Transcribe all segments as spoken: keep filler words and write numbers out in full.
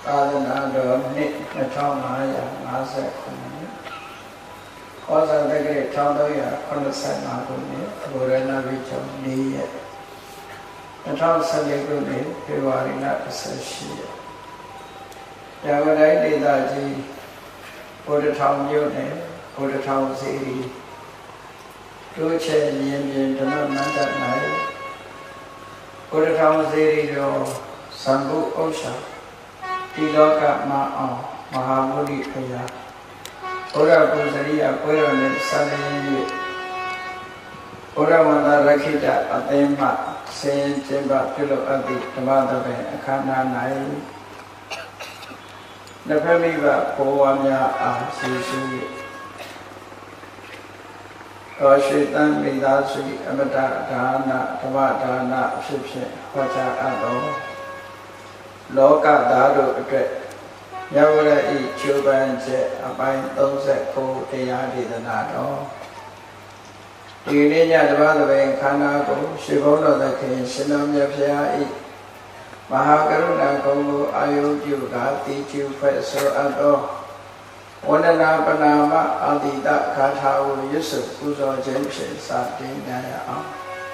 သာသနာတော်နှစ်နှစ်ထောင်ငါးရာငါးဆယ်ခုနှစ်ဩဇာတက္ကရာတစ်ထောင်သုံးရာခုနှစ်ဆယ်ငါးခုနှစ်ဘုရားနာပြီးကျော်၄ရက်နှစ်ထောင်ဆယ်လေးခုနှစ်ဖေဖော်ဝါရီလ၂၈ရက်ရန်ကုန်တိုင်းဒေသကြီးဘုရားထောင်မြို့နယ်ဘုရားထောင်စီရီတို့ချဲမြင်းမြင်းဓမ္မနန္ဒ၌ဘုရားထောင်စီရီတော်သံဃုဥစ္စာဒီလောကမအောင်မဟာမုနိဖယားဘုရားပုဇရိယပွဲတော်နဲ့ဆက်လျင်း၍ဘုရားဝန္တာရခိတအသင်းမှဆင်းကျင်းပပြုလုပ်အပ်သည့်ဓမ္မသဘင်အခမ်းအနား၌နှစ်ဖက်မိဘဘဝများအားရှိရှိ၍တော်ရှိတန်မိသားစုအမတဒါနဓမ္မဒါနအဖြစ်ဖြင့်ဟောကြားအပ်သောလောကသားတို့အတွက်ရဝရဤကျိုးပန်းချက်အပိုင်း၃၉တရားဒေသနာတော်ဒီနေ့ညတပတ်သဘင်ခန္ဓာကိုရှေဘုန်းတော်သခင်ရှင်တော်မြတ်ဖရာဤမဟာကရုဏာကုံကိုအာယုပြုကာတိကျူဖက်ဆိုအပ်သောဝန္ဒနာပနာမအာတိတဂါထာကိုရွတ်ဆိုပူဇော်ခြင်းဖြင့်စတင်ကြရအောင်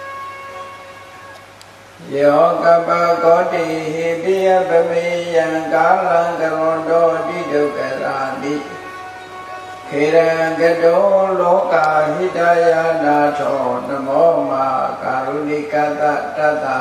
ယောကပကောတိဟိပိယပမေယံကာလံကရွန်တောတိဒုက္ခရာတိခေရံကတောလောကဟိတယနာထောနမောမာကာရုဏိကတတတ္တာ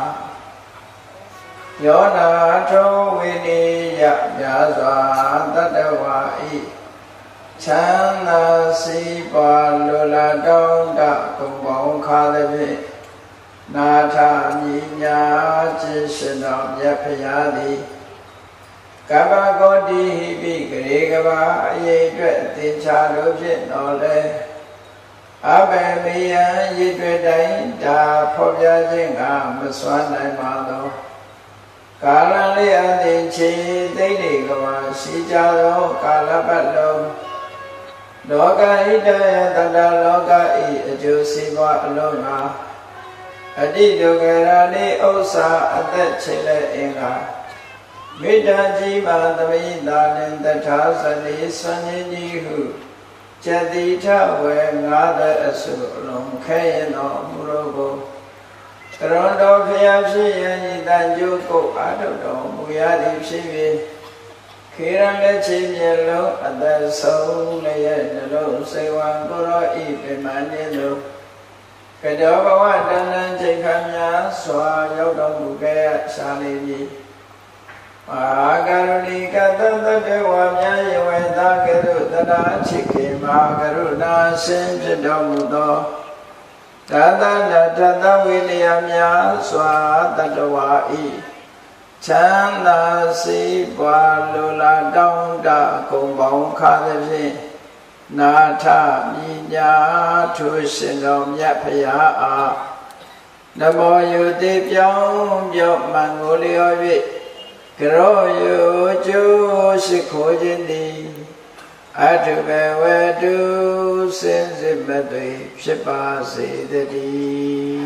ယောနာထောဝိနိယမြာစွာတတ္တဝါဤချမ်းသာစီးပွားလိုလားတောင်းတကုံပေါင်းခါသည်ဖြင့်နာထမြညာခြင်းရှင်တော်မြတ်ဖရာသည်ကပ္ပကောတိဟိပိဂရေကဘာအရေးအတွက်သင်္ချာတို့ဖြင့်တော်လဲအဘယ်မေယံရည်တွေ့တိုင်းဒါဖော်ပြခြင်းကမစွမ်းနိုင်ပါသောကာလလေးအသင်ချေသိမ့်နေကဘာရှိကြသောကာလပတ်လုံးလောကဣတယတတလောကဤအကျိုးစီးပွားအလုံးငါအတိဒုက္ခရာတိဥစ္စာအသက်ချေလက်အင်္ဂါမေတ္တာကြီးပါသမိတာနှင့်တထာဇတိဆွမ်းခြင်းကြီးဟုကျတိထဝေငါးသက်အစုအလုံးခဲရင်တော်မူတော်ကိုကရွန်တော်ဖျားဖြစ်ရန်ဤတန်ကျိုးကိုအာထုတော်မူရသည်ဖြစ်၍ခေရန်လက်ချေမျက်လုံးအသက်ဆုံးလည်းနှလုံးစိတ်ဝံကိုရောဤပင်မနှင့်တို့ကတောဘဝတဏ္ဍချိန်ခါများစွာရောက်တော်မူခဲ့ရှာလေပြီမဟာကရုဏီကတတ္တဝါများယဝေသာကရုတတချစ်ခေမဟာကရုဏာရှင်ဖြစ်တော်မူသောတတ္တတတဝိနည်းများစွာတတ္တဝါဤချမ်းသာစီးပွားလိုလားတောင်းတကုံပေါင်းခါသည်ဖြင့်နာထမြညာထုရှင်တော်မြတ်ဖရာအားနမောယုတိပြောင်းပြောမှန်ကိုလျော်၍ကရောယုကျိုးရှိခိုးခြင်းသည်အထုဘဝတုစင်စစ်မသွေဖြစ်ပါစေတည်း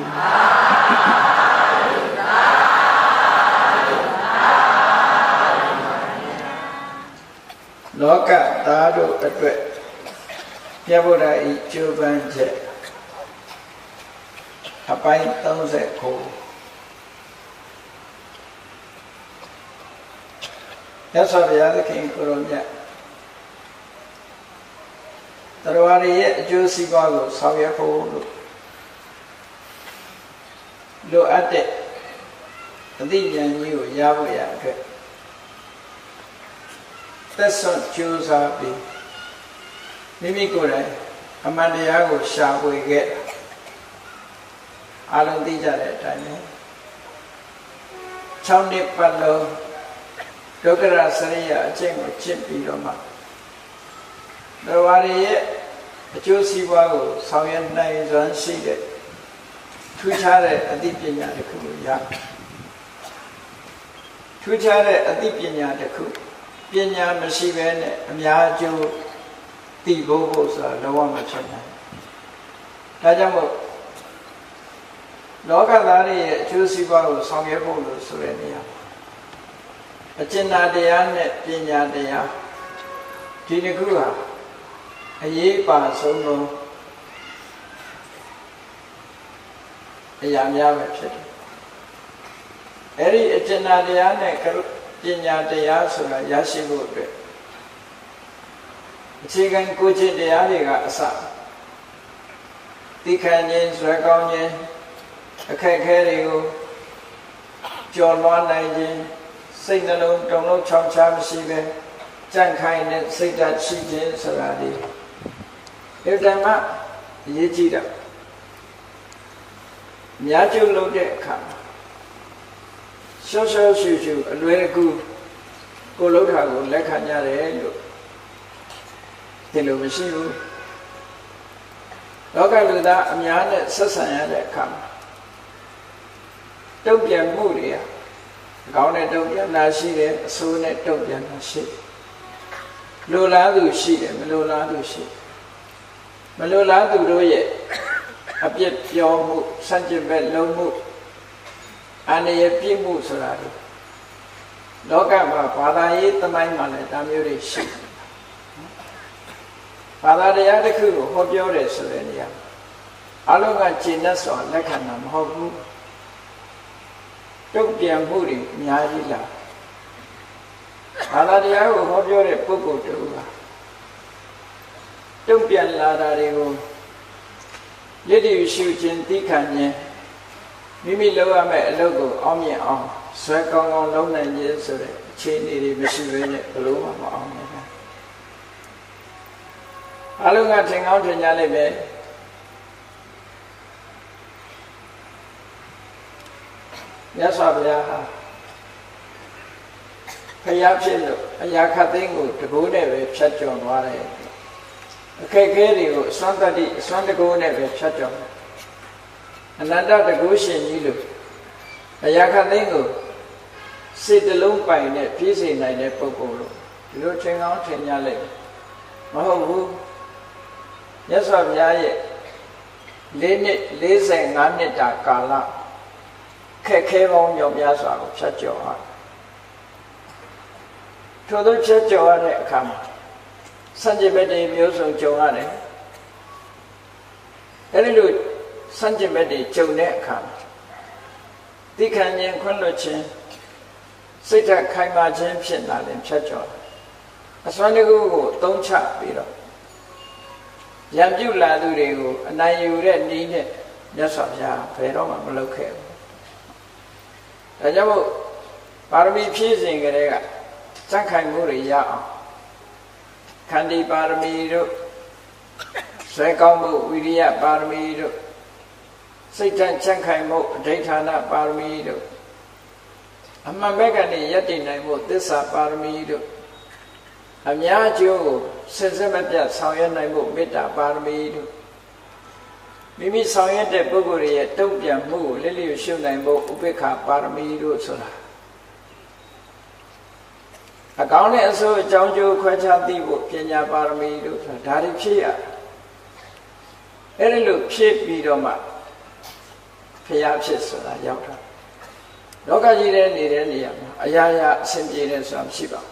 လောကသားတို့အတွက်မြတ်ဗုဒ္ဓဤကျိုးပန်းချက်အပိုင်း၃၉မြတ်စွာဘုရားသခင်ကိုယ်တော်မြတ်တရားရည်ရဲ့အကျိုးစီးပွားကိုဆောင်ရွက်ဖို့လို့လိုအပ်တဲ့အသိဉာဏ်ကြီးကိုရဖို့ရအတွက်သက်စွန့်ကြိုးစားပြီးမိမိကိုယ်တိုင်အမှန်တရားကိုရှာဖွေခဲ့အားလုံးသိကြတဲ့အတိုင်းပဲ၆နှစ်ပတ်လုံးဒုက္ခရစရိယအကျင့်ကိုကျင့်ပြီးတော့မှတရားရည်ရဲ့အကျိုးစီးပွားကိုဆောင်ရွက်နိုင်စွမ်းရှိတဲ့ထူးခြားတဲ့အသိပညာတစ်ခုကိုရထူးခြားတဲ့အသိပညာတစ်ခုပညာမရှိဘဲနဲ့အများအကျိုးသိဖို့ဖို့ဆိုတာလောကမှာဖြစ်နိုင်ဒါကြောင့်မို့လောကသားတွေရဲ့အကျိုးစီးပွားကိုဆောင်ရွက်ဖို့လို့ဆိုတဲ့နေရာအကျဉ်းတရားနဲ့ပညာတရားဒီတစ်ခုဟာအရေးပါဆုံးသောအရာများပဲဖြစ်တယ်အဲ့ဒီအကျဉ်းတရားနဲ့ပညာတရားဆိုတာရရှိဖို့အတွက်အခြေခံကိုယ်ကျင့်တရားတွေကအစသိခံခြင်းဇွဲကောင်းခြင်းအခက်အခဲတွေကိုကျော်လွှားနိုင်ခြင်းစိတ်နှလုံးတုန်လှုပ်ချောင်ချမရှိပဲကြံ့ခိုင်တဲ့စိတ်ဓာတ်ရှိခြင်းဆိုတာဒီအတ္တမအရေးကြီးတာများကျုပ်လုပ်တဲ့အခါရှော့ရှော့ရှူရှူအလွယ်တကူကိုလှုပ်တာကိုလက်ခံရတယ်လို့ဒီလိုမရှိဘူးလောကလူသားအများနဲ့ဆက်ဆံရတဲ့အခါမှာတုံ့ပြန်မှုတွေအကောင်းနဲ့တုံ့ပြန်တာရှိတယ်အဆိုးနဲ့တုံ့ပြန်တာရှိတယ်လိုလားသူရှိတယ်မလိုလားသူရှိမလိုလားသူတို့ရဲ့အပြစ်ပြောမှုစัจ jin ဘက်လုံးမှုအန္တရာယ်ပြစ်မှုဆိုတာလေလောကမှာဘာသာရေးသမိုင်းမှာလည်းဒါမျိုးတွေရှိတယ်ဘာသာတရားတစ်ခုကိုဟောပြောတယ်ဆိုတဲ့နေရာအလုံးကကျင့်တတ်စွာလက်ခံတာမဟုတ်ဘူးတုံ့ပြန်မှုတွေအများကြီးလာဘာသာတရားကိုဟောပြောတဲ့ပုဂ္ဂိုလ်တူကတုံ့ပြန်လာတာတွေကိုလက်တွေ့ရှုခြင်းသိခံခြင်းမိမိလုပ်ရမယ့်အလုပ်ကိုအောင်မြင်အောင်ဇွဲကောင်းကောင်းလုပ်နိုင်ခြင်းဆိုတဲ့အခြေအနေတွေမရှိဘဲနဲ့ဘယ်လိုမှမအောင်မြင်ဘူးအလုံးကထင်ကောင်းထင်ကြလိမ့်မယ်မြတ်စွာဘုရားဟာဖျားဖြစ်လို့အရာခတ်သိမ်းကိုတကူနဲ့ပဲဖြတ်ကျော်သွားတယ်အခက်အခဲတွေကိုအစွမ်းတတ္တိအစွမ်းတကူနဲ့ပဲဖြတ်ကျော်တယ်အနန္တတကူရှင်ကြီးလို့အရာခတ်သိမ်းကိုစိတ်တလုံးပိုင်နဲ့ပြည့်စုံနိုင်တဲ့ပုဂ္ဂိုလ်လို့ဒီလိုထင်ကောင်းထင်ကြလိမ့်မယ်မဟုတ်ဘူးမြတ်စွာဘုရားရဲ့လေးနှစ်လေးဆယ်ငါးနှစ်တာကာလခက်ခဲပေါင်းမြောက်များစွာကိုဖြတ်ကျော်ရတယ်ထို့သောဖြတ်ကျော်ရတဲ့အခါမှာစัจ jin ဘက်တွေမျိုးစုံကြုံရတယ်အဲဒီလိုစัจ jin ဘက်တွေကြုံတဲ့အခါမှာသိခံခြင်းခွင့်လွှတ်ခြင်းစိတ်ဓာတ်ခိုင်မာခြင်းဖြစ်လာရင်ဖြတ်ကျော်အစွမ်းတကူကိုသုံးချပြီးတော့ရံပြုလာသူတွေကိုအနိုင်ယူတဲ့နည်းနဲ့မြတ်စွာဘုရားဘယ်တော့မှမလုပ်ခဲ့ဘူးဒါကြောင့်မို့ပါရမီဖြည့်စဉ်ကလေးကစံခိုင်မှုတွေရအောင်ခန္တီပါရမီတို့ဆွဲကောင်းမှုဝိရိယပါရမီတို့စိတ်ဓာတ်စံခိုင်မှုအဋ္ဌာဏပါရမီတို့အမှန်ဘက်ကနေယက်တည်နိုင်မှုသစ္စာပါရမီတို့အများအကျိုးကိုစစ်စစ်မပြတ်ဆောင်ရွက်နိုင်မှုမေတ္တာပါရမီတို့မိမိဆောင်ရွက်တဲ့ပုဂ္ဂိုလ်ရဲ့တုံ့ပြန်မှုကိုလက်လျှို့ရှုနိုင်ဖို့ဥပေက္ခပါရမီတို့ဆိုတာအကောင်းနဲ့အဆိုးအကြောင်းကျိုးခွဲခြားသိဖို့ပညာပါရမီတို့ဆိုတာဒါတွေဖြည့်ရအဲ့ဒီလိုဖြည့်ပြီးတော့မှဖျားဖြစ်ဆိုတာရောက်တာလောကကြီးထဲနေတဲ့နေရာမှာအရာရာအဆင်ပြေတယ်ဆိုတာမရှိပါ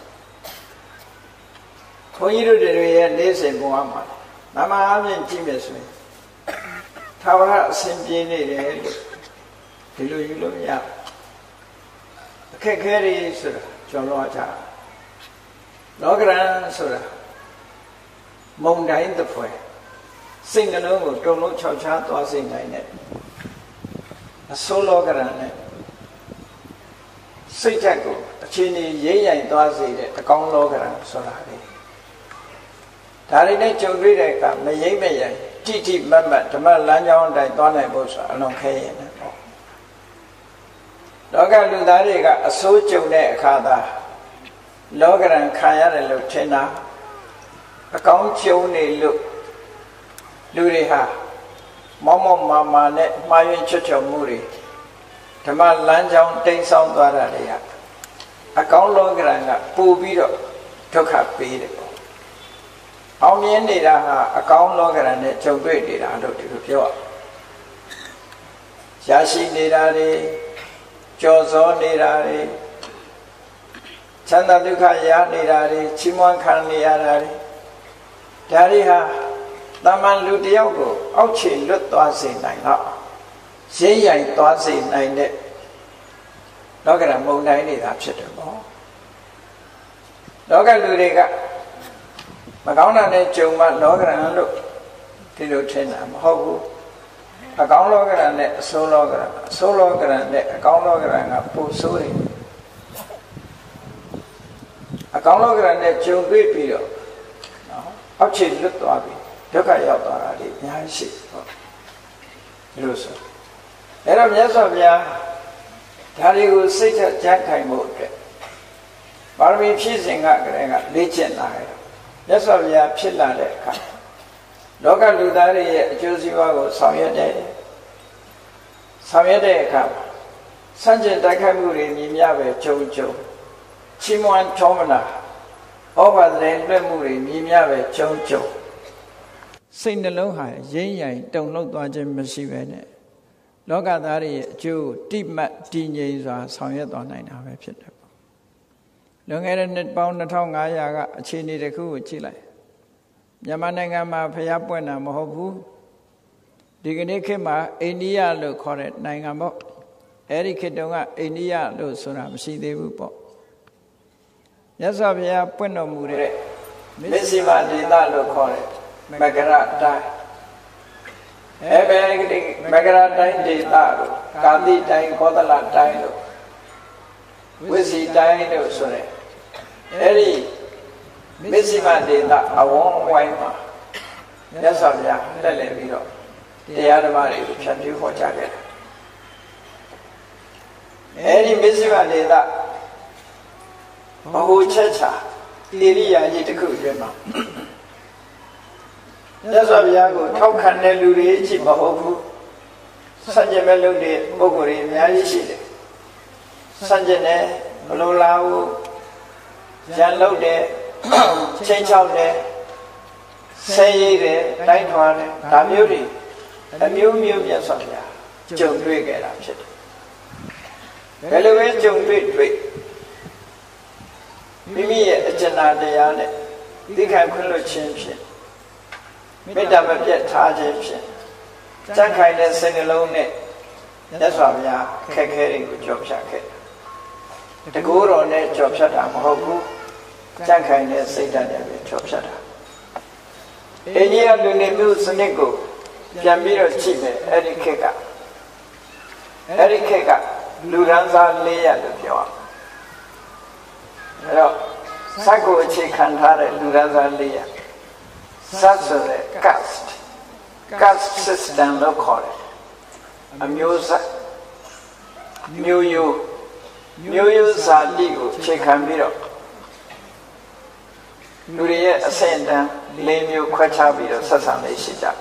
ဘူးခွန်ကြီးတို့တွေရဲ့နေ့စဉ်ဘဝမှာမမအားဖြင့်ကြည့်မယ်ဆိုရင်သာဝရအစဉ်ပြေနေတယ်လို့ဒီလိုယူလို့မရအခက်ခဲတွေဆိုတာကျော်လွှားကြလောကရန်ဆိုတာမုံတိုင်းတစ်ဖွဲစိတ်နှလုံးကိုတုန်လှုပ်ခြောက်ခြားသွားစေနိုင်တဲ့အဆိုးလောကရန်နဲ့စိတ်ဓာတ်ကိုအခြေအနေရိမ့်ရိုင်သွားစေတဲ့အကောင်းလောကရန်ဆိုတာလေဒါတွေနဲ့ကြုံတွေ့တဲ့အခါမရိမ့်မရိုင်တိတိမတ်မတ်ဓမ္မလမ်းကြောင်းအတိုင်းသွားနိုင်ဖို့ဆိုတာအလွန်ခဲရင်ပေါ့လောကလူသားတွေကအဆိုးကြုံတဲ့အခါသာလောကရန်ခံရတယ်လို့ထင်တာအကောင်းကြုံနေလို့လူတွေဟာမောမောမာမာနဲ့မှားယွင်းချွတ်ချော်မှုတွေဓမ္မလမ်းကြောင်းတိမ်ဆောင်းသွားတာတွေကအကောင်းလောကရန်ကပို့ပြီးတော့ဒုက္ခပေးတယ်ပေါ့အောင်မြင်နေတာဟာအကောင်းလောကရန်နဲ့ကြုံတွေ့နေတာလို့ဒီလိုပြောရရှိနေတာတွေကြော်စောနေတာတွေ chanda dukha ya ni ra ri chimon khan ni ya ra ri da ri ha taman lu tayauk ko auk che luat twa se naing lo yin yang twa se naing deလောကရမုံတိုင်းနေတာဖြစ်တယ်ပေါ့လောကလူတွေကမကောင်းတာနဲ့ကြုံမှလောကရန်လို့ဒီလိုထင်တာမဟုတ်ဘူးအကောင်းလောကရန်နဲ့အဆိုးလောကရန်အဆိုးလောကရန်နဲ့အကောင်းလောကရန်ကပိုဆိုးတယ်အကောင်းလောကရန်နဲ့ကြုံတွေ့ပြီးတော့နော်အောက်ခြေလွတ်သွားပြီဒုက္ခရောက်သွားတာဒီအများကြီးရှိပေါ့ဒီလိုဆိုအဲ့တော့မြတ်စွာဘုရားဒါတွေကိုစိတ်ထကြံ့ခိုင်မှုအတွက်ပါရမီဖြည့်စင်ကကလေးကလေ့ကျင့်လာတယ်မြတ်စွာဘုရားဖြစ်လာတဲ့အခါလောကလူသားတွေရဲ့အကျိုးစီးပွားကိုဆောင်ရွက်တယ်ဆောင်ရွက်တဲ့အခါစัจ jin တိုက်ခိုက်မှုတွေမြင်မြပဲကြုံကြုံချီးမွမ်းထောမနာဩဘာတဲ့လွှဲမှုတွေမြင်မြပဲကြုံကြုံစိတ်နှလုံးဟာရင်းရိုင်တုန်လှုပ်သွားခြင်းမရှိပဲနဲ့လောကသားတွေရဲ့အကျိုးတိမှတ်တည်ငြိမ်စွာဆောင်ရွက်သွားနိုင်တာပဲဖြစ်တယ်ပေါ့လွန်ခဲ့တဲ့နှစ်ပေါင်းနှစ်ထောင်ငါးရာကအခြေအနေတစ်ခုကိုကြည့်လိုက်မြန်မာနိုင်ငံမှာဖျားပွင့်တာမဟုတ်ဘူးဒီကနေ့ခေတ်မှာအိန္ဒိယလို့ခေါ်တဲ့နိုင်ငံပေါ့အဲ့ဒီခေတ်တုန်းကအိန္ဒိယလို့ဆိုတာမရှိသေးဘူးပေါ့မြတ်စွာဘုရားပွင့်တော်မူတဲ့မစ္စည်းမဒေသလို့ခေါ်တဲ့မကရတိုင်းအဲ့ဘယ်ဒီမကရတိုင်းဒေသလို့ကာတိတိုင်းကောသလတိုင်းလို့ဝိစီတိုင်းလို့ဆိုတဲ့အဲ့ဒီမစ္စည်းမဒေသအဝန်းဝိုင်းမှာမြတ်စွာဘုရားတက်လည်ပြီးတော့တရားဓမ္မတွေကိုဖြန့်ဖြူးဟောကြားခဲ့တယ်အဲ့ဒီမစ္စည်းမဒေသဘဟုချက်ချာတိရိယာကြီးတစ်ခုအတွင်းမှာမြတ်စွာဘုရားကိုထောက်ခံတဲ့လူတွေရှိမဟုတ်ဘူးစัจ jin မဲ့လုပ်တဲ့ပုဂ္ဂိုလ်တွေအများကြီးရှိတယ်စัจ jin နဲ့မလိုလားဘူးရန်လုပ်တဲ့ချိန်ချောက်တဲ့ဆဲရည်တဲ့တိုင်းထွားတဲ့ဒါမျိုးတွေအမျိုးမျိုးမြတ်စွာဘုရားကြုံတွေ့ခဲ့တာဖြစ်တယ်ဘယ်လိုပဲကြုံတွေ့တွေ့မိမိရဲ့အကျဉ်းတရားနဲ့သိခံခွင့်လွှတ်ခြင်းဖြင့်မေတ္တာမပြတ်ထားခြင်းဖြင့်ကြံ့ခိုင်တဲ့စိတ်နှလုံးနဲ့မြတ်စွာဘုရားခက်ခဲတွေကိုကြော်ဖြတ်ခဲ့တကူတော်နဲ့ကြော်ဖြတ်တာမဟုတ်ဘူးကြံ့ခိုင်တဲ့စိတ်ဓာတ်နဲ့ပဲကြော်ဖြတ်တာအိန္ဒိယလူနေမျိုးစနစ်ကိုပြန်ပြီးတော့ကြည့်မယ်အဲ့ဒီခေတ်ကအဲ့ဒီခေတ်ကလူရန်စားလေးရလို့ပြောအောင်အဲ့တော့စက်ကိုအခြေခံထားတဲ့လူရန်စားလေးရစက်ဆိုတဲ့ caste caste system လို့ခေါ်တယ်အမျိုးဆက်မျိုးရိုးမျိုးရိုးစာတိကိုအခြေခံပြီးတော့လူတွေရဲ့အဆင့်အတန်းလေးမျိုးခွဲခြားပြီးတော့ဆက်ဆံလေးရှိကြတယ်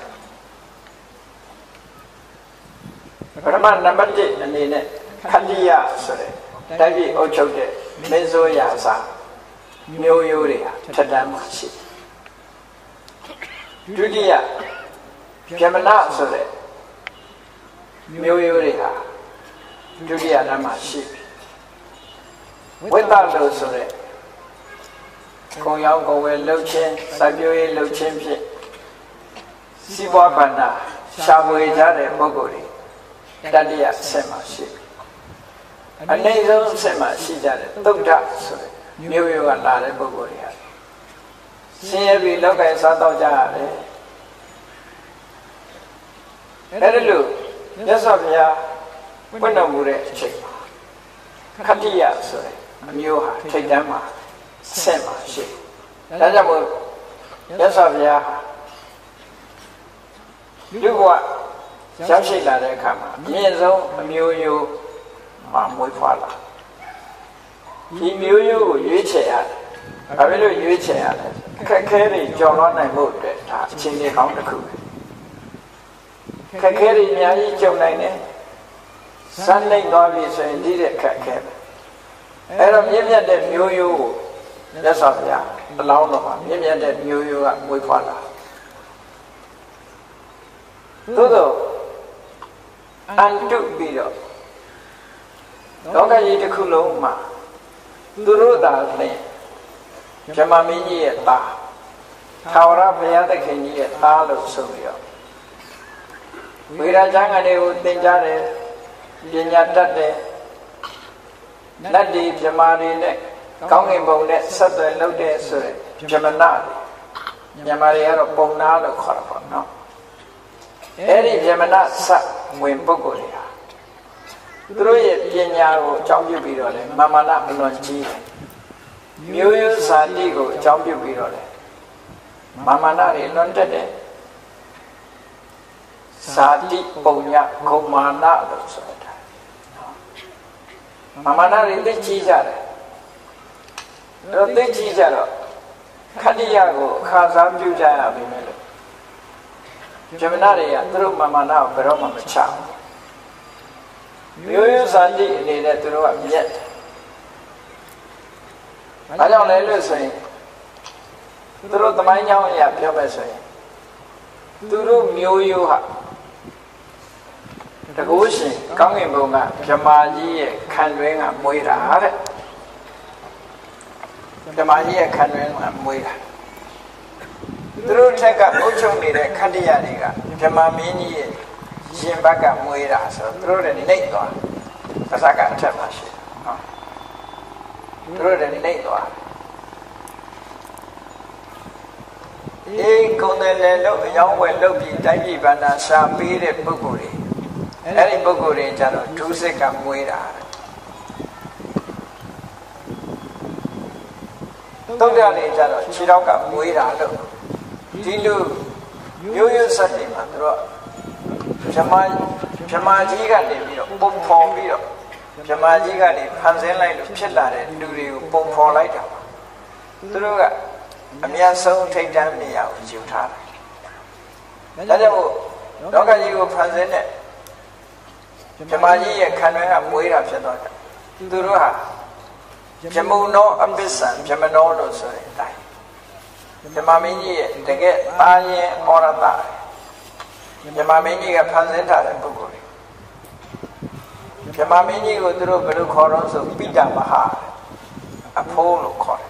ပထမနံပါတ်တစ်အနေနဲ့ခန္တီယဆိုတဲ့တိုက်ပြည်အုပ်ချုပ်တဲ့မင်းဆိုးရာစာမျိုးရိုးတွေဟာထက်တမ်းမှရှိဒုတိယဗြဟ္မဏဆိုတဲ့မျိုးရိုးတွေဟာဒုတိယနံပါတ်ရှိဝိတ္တလို့ဆိုတဲ့ကုံရောင်းကုံဝယ်လှုပ်ခြင်းစိုက်ပျိုးရေးလှုပ်ခြင်းဖြင့်စီးပွားကဏ္ဍရှာဖွေကြတဲ့ပုဂ္ဂိုလ်တွေတတိယအဆင့်မှာရှိအနေဆုံးအဆင့်မှာရှိကြတဲ့သုဒ္ဓဆိုတဲ့မျိုးရိုးကလာတဲ့ပုဂ္ဂိုလ်တွေဟာဆင်းရဲပြီးလောကရဲ့စားတော့ကြရတယ်အဲ့ဒါလို့မြတ်စွာဘုရားပွင့်တော်မူတဲ့အချိန်ခတ္တိယဆိုတဲ့အမျိုးဟာထိတ်တန်းမှာဆက်မှာရှိဒါကြောင့်မို့မြတ်စွာဘုရားလူဘဝရောက်ရှိလာတဲ့အခါမှာအမြင့်ဆုံးအမျိုးရိုးမှာမွေးဖွားလာဒီမျိုးရိုးကိုရွေးချယ်ရတယ်။ဘာဖြစ်လို့ရွေးချယ်ရလဲ။ခက်ခဲတွေကြော်လွှမ်းနိုင်မှုအတွက်ဒါအချင်းကြီးကောင်းတစ်ခုပဲ။ခက်ခဲတွေအများကြီးကြုံနိုင်တယ်။စမ်းလိုက်သွားပြီဆိုရင်ဒီတဲ့ခက်ခဲပဲ။အဲ့တော့မြင့်မြတ်တဲ့မျိုးရိုးကိုလက်ဆောင်ပြအလောင်းတော်မှာမြင့်မြတ်တဲ့မျိုးရိုးကမွေးဖွားလာ။သို့တော့အန်တုပြီးတော့လောကကြီးတစ်ခုလုံးမှာသူတို့သာလျှင်ဗြဟ္မာမင်းကြီးရဲ့သားထာဝရဘုရားသခင်ကြီးရဲ့သားလို့ဆိုပြီးတော့ဝိရာဇန်ကနေကိုသင်ကြားတယ်ပညာတတ်တယ်နတ်ဒီဗြဟ္မာတွေနဲ့ကောင်းကင်ဘုံနဲ့ဆက်သွယ်လုပ်တဲ့ဆိုရယ်ဗြဟ္မဏမြန်မာတွေကတော့ပုံနာလို့ခေါ်တာပေါ့နော်အဲ့ဒီဗြဟ္မဏဆက်ဝင်ပုဂ္ဂိုလ်တွေဟာသူတို့ရဲ့ပညာကိုအကြောင်းပြုပြီးတော့လေမာမနာအလွန်ကြီးတယ်မျိုးရိုးဇာတိကိုအကြောင်းပြုပြီးတော့လေမာမနာတွေလွန်တက်တယ်ဇာတိပုံညခုံမာနလို့ဆိုတာမာမနာတွေသိကြီးကြတယ်တော့သိကြီးကြတော့ခတ္တိယကိုအခါစားပြုကြရပြီမယ်လို့ဗြဟ္မဏတွေကသူတို့မာမနာကိုဘယ်တော့မှမချဘူးမျိုးရိုးဇာတိအနေနဲ့သူတို့ကမြတ်တယ်။ဘာကြောင့်လဲလို့ဆိုရင်သူတို့သမိုင်းကြောင်းအရာပြောမယ်ဆိုရင်သူတို့မျိုးရိုးဟာတကူရှင်ကောင်းကင်ဘုံကဗြဟ္မာကြီးရဲ့ခံတွင်းကမွေးတာတဲ့ဗြဟ္မာကြီးရဲ့ခံတွင်းကမွေးတာသူတို့ထက်ကအုပ်ချုပ်နေတဲ့ခတ္တယတွေကဗြဟ္မာမင်းကြီးရဲ့ရှင်ဘက်ကမွေးတာဆိုတော့သူတို့လည်းနှိမ့်သွားပါဇာကအထက်မှာရှိတယ်နော်သူတို့လည်းနှိမ့်သွားအေးကုံတယ်လည်းလို့အယောင်းဝယ်လုပ်ပြီးတိုင်းပြည်ဗန္ဒာရှာပေးတဲ့ပုဂ္ဂိုလ်တွေအဲ့ဒီပုဂ္ဂိုလ်တွေကျတော့ဒုစက်ကမွေးတာတုတ်တယ်ကျတော့ခြေထောက်ကမွေးတာလို့ဒီလိုမျိုးရိုးစက်တွေမှာသူတို့ဗြဟ္မာဗြဟ္မာကြီးကနေပြီးတော့ပုံဖော်ပြီးတော့ဗြဟ္မာကြီးကနေဖန်ဆင်းလိုက်လို့ဖြစ်လာတဲ့လူတွေကိုပုံဖော်လိုက်တာပါသူတို့ကအမြတ်ဆုံးထိတ်တန်းနေရာကိုယူထားတယ်ဒါကြောင့်လောကကြီးကိုဖန်ဆင်းတဲ့ဗြဟ္မာကြီးရဲ့ခံတွင်းကမွေးတာဖြစ်သွားတယ်သူတို့ဟာဗြဟ္မုနောအပစ္စံဗြဟ္မနောလို့ဆိုတဲ့အတိုင်းဗြဟ္မာမင်းကြီးရဲ့တကယ်သားရင်ဩရတဗြဟ္မာမင်းကြီးကဖန်ဆင်းထားတဲ့ပုဂ္ဂိုလ်တွေဗြဟ္မာမင်းကြီးကိုသူတို့ဘယ်လိုခေါ်တော့ဆိုပိဋမဟာအဖိုးလို့ခေါ်တယ်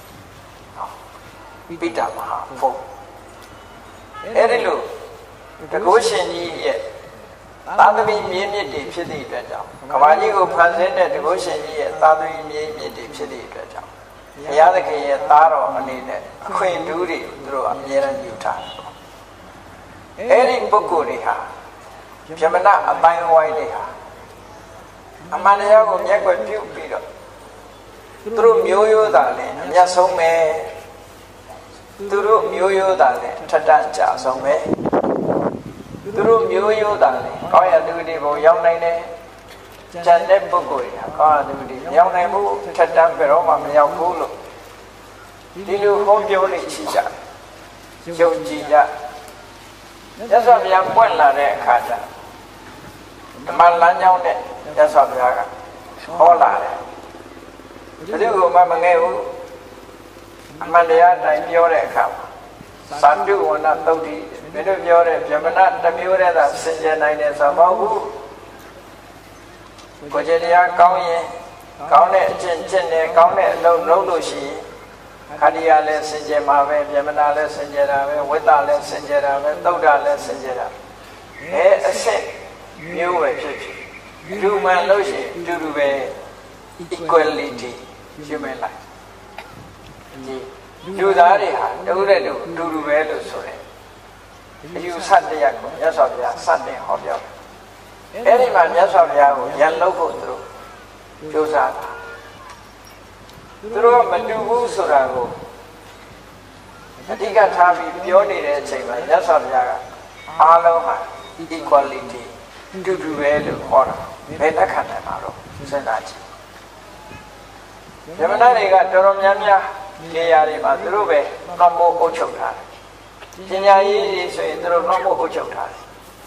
ပိဋမဟာအဖိုးအဲ့ဒီလိုတကုရှင်ကြီးရဲ့သာသမီမြေမြင့်တွေဖြစ်သည့်အတွက်ကြောင့်ကဘာကြီးကိုဖန်ဆင်းတဲ့တကုရှင်ကြီးရဲ့သာသမီမြေမြင့်တွေဖြစ်သည့်အတွက်ကြောင့်ဘုရားသခင်ရဲ့သားတော်အနေနဲ့အခွင့်အရေးတွေသူတို့အမြဲတမ်းယူထားတယ်အဲ့ဒီပုဂ္ဂိုလ်တွေဟာဗြဟ္မဏအပိုင်းဝိုင်းတွေဟာအမှန်တရားကိုမျက်ကွယ်ပြုပြီးတော့သူတို့မျိုးရိုးသားလည်းအမျက်ဆုံးပဲသူတို့မျိုးရိုးသားလည်းထက်တန်ကြဆုံးပဲသူတို့မျိုးရိုးသားလည်းကောင်းရသူတွေဘုံရောက်နိုင်တယ်ကျန်တဲ့ပုဂ္ဂိုလ်တွေဟာကောင်းရသူတွေရောက်နိုင်မှုထက်တန်ဘယ်တော့မှမရောက်ဘူးလို့ဒီလိုဟောပြောနေချကြယုံကြည်ကြမြတ်စွာဘုရားပွင့်လာတဲ့အခါကျဓမ္မလမ်းကြောင်းနဲ့မြတ်စွာဘုရားကဟောလာတယ်ဘယ်သူကမှမငဲ့ဘူးအမှန်တရားတိုင်းပြောတဲ့အခါမှာသန္တုဝဏသုတ်တိမင်းတို့ပြောတဲ့ဗြဟ္မဏတစ်မျိုးတည်းသာစင်ကြယ်နိုင်တယ်ဆိုတော့မဟုတ်ဘူးကိုယ်ကျင်တရားကောင်းရင်ကောင်းတဲ့အကျင့်ကျင့်တယ်ကောင်းတဲ့အလုပ်လုပ်လို့ရှိရင်ခန္တီယာလည်းစင်ကြယ်မှာပဲဗြဟ္မဏလည်းစင်ကြယ်တာပဲဝိတ္တလည်းစင်ကြယ်တာပဲသုဒ္ဓလည်းစင်ကြယ်တာအဲအစစ်မျိုးပဲဖြစ်ဖြစ်လူမှန်လို့ရှိရင်တူတူပဲ equality human life ဒီလူသားတွေဟာတူတဲ့တူတူတူပဲလို့ဆိုတယ်အယူဆတရားကိုမြတ်စွာဘုရားစတင်ဟောပြောတယ်အဲ့ဒီမှာမြတ်စွာဘုရားကိုရန်လုပ်ဖို့သူတို့ကြိုးစားတာသူတို့မတူဘူးဆိုတာကိုအဓိကထားပြီးပြောနေတဲ့အချိန်မှာမြတ်စွာဘုရားကအားလုံးဟာ equality တူတူပဲလို့ဟောတာဘယ်လက်ခံနိုင်မှာတော့စဉ်းစားကြည့်ဗြဟ္မဏတွေကတော်တော်များများနေရာတွေမှာသူတို့ပဲနှောမိုးအုပ်ချုပ်ထားတယ်ပညာရေးတွေဆိုရင်သူတို့နှောမိုးအုပ်ချုပ်ထားတယ်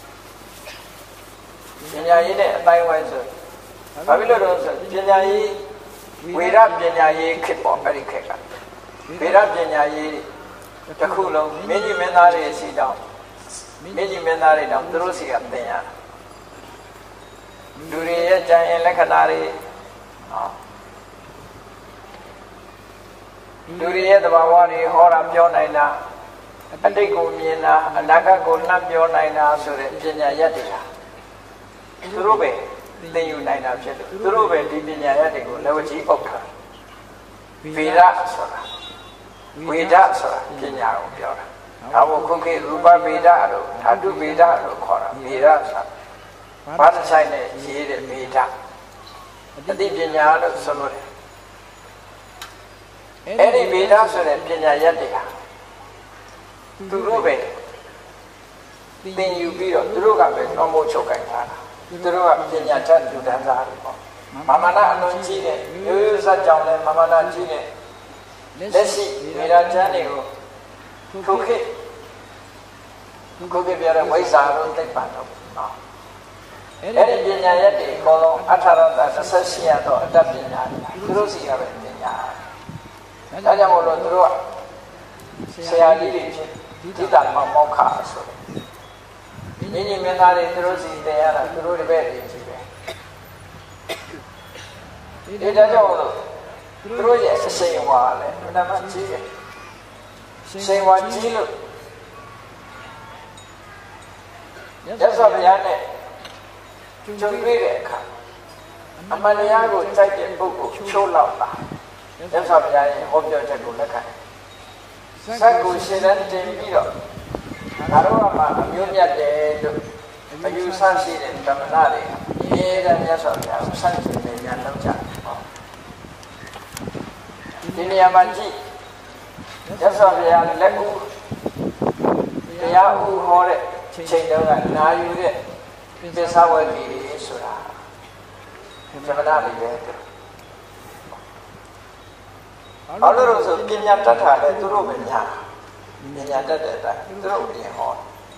ပညာရေးနဲ့အတိုင်းဝိုင်းဆိုဘာဖြစ်လို့လဲဆိုပညာရေးဝေရပညာရေးခေတ်ပေါ့အဲ့ဒီခေတ်ကဝေရပညာရေးတစ်ခုလုံးမင်းကြီးမင်းသားတွေစီတောင်းမင်းကြီးမင်းသားတွေတောင်းသူတို့စီကသင်ရတာလူတွေရဲ့ကြံရင်လက္ခဏာတွေဟောလူတွေရဲ့သဘာဝတွေဟောတာပြောနိုင်တာအတိတ်ကိုမြင်တာအနာဂတ်ကိုနှံ့ပြောနိုင်တာဆိုတဲ့ပညာရက်တွေဟာသူတို့ပဲသင်ယူနိုင်တာဖြစ်လို့သူတို့ပဲဒီပညာရက်တွေကိုလက်ဝကြီးပုတ်ထားဗေဒဆိုတာဝေဒဆိုတာပညာကိုပြောတာဒါကိုခုခေတ်ရူပဗေဒလို့ဓာတုဗေဒလို့ခေါ်တာဗေဒဆိုတာဘာသာဆိုင်နဲ့ရေးတဲ့ဗေဒအသိပညာလို့ဆိုလို့တယ်အဲ့ဒီဗေဒဆိုတဲ့ပညာရက်တွေဟာသူတို့ပဲသင်ယူပြီးတော့သူတို့ကပဲတော်မို့ချုပ်ကင်ထားတာသူတို့ကပညာတတ်လူတန်းစားတွေပေါ့မာမနာအလုံးကြီးတဲ့ရိုးရိုးစကြောင်းလဲမာမနာကြီးတဲ့လက်ရှိဗေဒကျမ်းတွေကိုခုခေတ်ခုခေတ်ပြတဲ့ဝိဇ္ဇာတို့သိပ္ပံတို့နော်အဲ့ဒီပညာရက်တွေအကုန်လုံးအထာရတသစ္စာရှိရတော့အတတ်ပညာသူတို့စီကပဲပညာဒါကြောင့်မို့လို့သူတို့ကဆရာကြီးတွေဖြစ်ဒီတာမောက်ခါဆိုတယ်ညီညီမင်းသားတွေသူတို့စီတင်ရတာသူတို့တပည့်တွေကြီးပဲဒီဒါကြောင့်မို့လို့သူတို့ရဲ့အစိမ်ဝါလည်းအမှန်မှကြီးတယ်စိမ်ဝါကြီးလို့ရသော်ဗျာနဲ့ကျုံတွေ့တဲ့အခါအမှန်တရားကိုစိုက်တဲ့ပုဂ္ဂိုလ်ချိုးလောက်တာရသော်ဗျာရဲ့ဟောပြောချက်ကိုလက်ခံစက်ကိုရှင်းတဲ့တင်ပြီးတော့ငါတို့ကမှအမျိုးမြတ်တယ်လို့အယူဆရှိတဲ့ဓမ္မနာတွေအေးတဲ့မြတ်စွာဘုရားကိုဆန့်ကျင်နေညာလောက်ကြဒီနေရာမှာကြည့်ရသော်ဘုရားလက်ကူတရားဥဟောတဲ့ချိန်တုန်းကနာယူတဲ့ပစ္စဝဂီတွေဆိုတာဓမ္မနာတွေပဲဘာလို့လဲဆိုပညာတတ်တာလေသူတို့ပဲညာပညာတတ်တဲ့အတိုင်းသူတို့ပြင်ဟော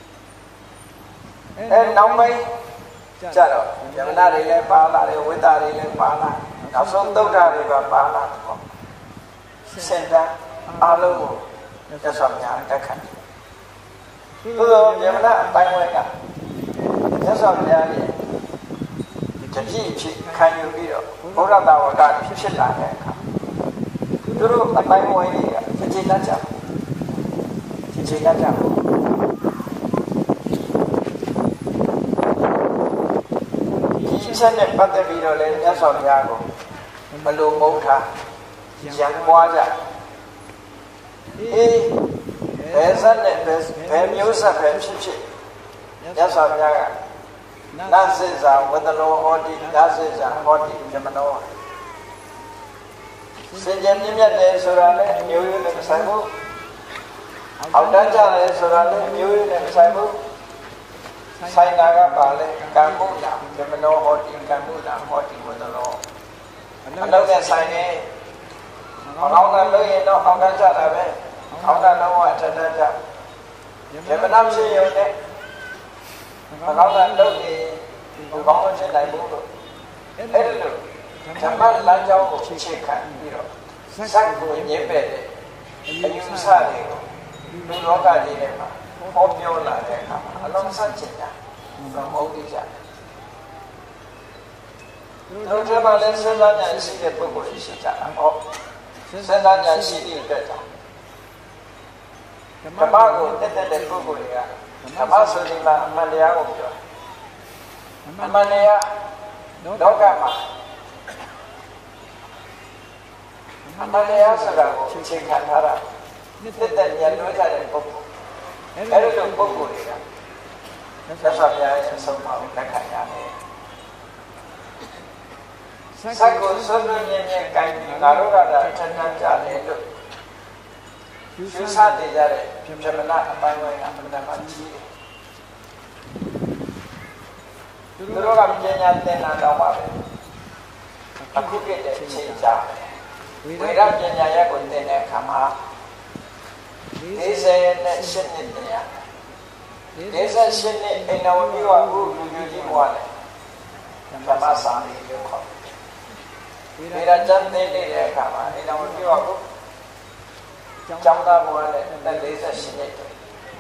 အဲနောက်ပိုင်းကျတော့ဓမ္မနာတွေလည်းပါလာတယ်ဝိတ္တတွေလည်းပါလာနောက်ဆုံးသုဒ္ဓတွေပါပါလာပေါ့စင်တာအလုံးကိုရသော်ညာတက်ခတ်သူတို့ဓမ္မနာအပိုင်းဝဲကရသော်ညာရဲ့တတိဖြစ်ခံယူပြီးတော့ဘုရားတာဝကဖြစ်လာတဲ့အခါသူတို့အပိုင်းဝဲတွေကအခြေတတ်ကြအခြေတတ်ကြဒီစက်နဲ့ပတ်သက်ပြီးတော့လည်းမြတ်စွာဘုရားကိုဘလို့မုန်းထားရံပွားကြအေးဘယ်စက်နဲ့ဘယ်မျိုးစက်ပဲဖြစ်ဖြစ်မြတ်စွာဘုရားကနတ်စေစာဝတ္တလောဟောတိနတ်စေစာဟောတိဓမ္မနောစင်ကြယ်မြင့်မြတ်တယ်ဆိုတာလည်းအမျိုးရိုးနဲ့မဆိုင်ဘူးအောက်တန်းကြတယ်ဆိုတာလည်းအမျိုးရိုးနဲ့မဆိုင်ဘူးဆိုင်တာကပါလဲကံမှုလာဓမ္မနောဟောတိကံမှုလာဟောတိဝတ္တလောအလုံးနဲ့ဆိုင်နေအောက်တန်းလို့ရင်တော့အောက်တန်းကြတာပဲအောက်တန်းလုံးဝအထက်တန်းကြဓမ္မနောဖြစ်ရုံနဲ့အောက်တန်းလို့ရင်ဘုကောင်းလို့ဖြစ်နိုင်ဘူးလို့အဲ့ဒါလို့ဓမ္မလမ်းကြောင်းကိုအခြေခံပြီးတော့စက်ကိုညင်းပဲ့တဲ့အယူဆတွေကိုလူလောကကြီးထဲမှာဟောပြောလာတဲ့အခါမှာအလုံးစက်ချင်တာဘုံမဟုတ်ကြတယ်။တို့ထဲမှာလည်းစဉ်းစားဉာဏ်ရှိတဲ့ပုဂ္ဂိုလ်ရှိကြတာ။ဟောစဉ်းစားဉာဏ်ရှိတဲ့အတွက်ကြောင့်ဓမ္မကိုတက်တက်တဲ့ပုဂ္ဂိုလ်တွေကဓမ္မဆိုဒီမှာအမှန်တရားကိုပြောတယ်။အမှန်တရားလောကမှာအမှန်တရားဆိုတာကိုအခြေခံထားတာတက်တက်ဉာဏ်လွှဲကြတဲ့ပုဂ္ဂိုလ်အဲ့လိုပုဂ္ဂိုလ်တွေကသက်သာပြရဲ့အဆုံးအမကိုလက်ခံရတယ်စက်ကိုစွန့်လွတ်ခြင်းနဲ့ကိုင်းငါတို့ကသာထထကြတယ်လို့ယူဆတည်ကြတဲ့ပြမနာအပိုင်းဝိုင်းအမှန်တမ်းကြီးတယ်သူတို့ကပညာသင်တာတော့ပါပဲအခုပြည့်တဲ့အချိန်ကြာဝိရပညာရဲ့ကိုသင်တဲ့အခါမှာဒီစေနဲ့ရှင်းနေတယ်ဒီစေရှင်းနေအိမ်တော်မျိုးကအခုလူမျိုးကြီးဘွားတယ်ဓမ္မစာလေးလို့ခေါ်ဝိရကျမ်းသင်နေတဲ့အခါမှာအိမ်တော်မျိုးကအခုကျောင်းသားဘွားနဲ့တက်လေးဆက်ရှင်းနေတယ်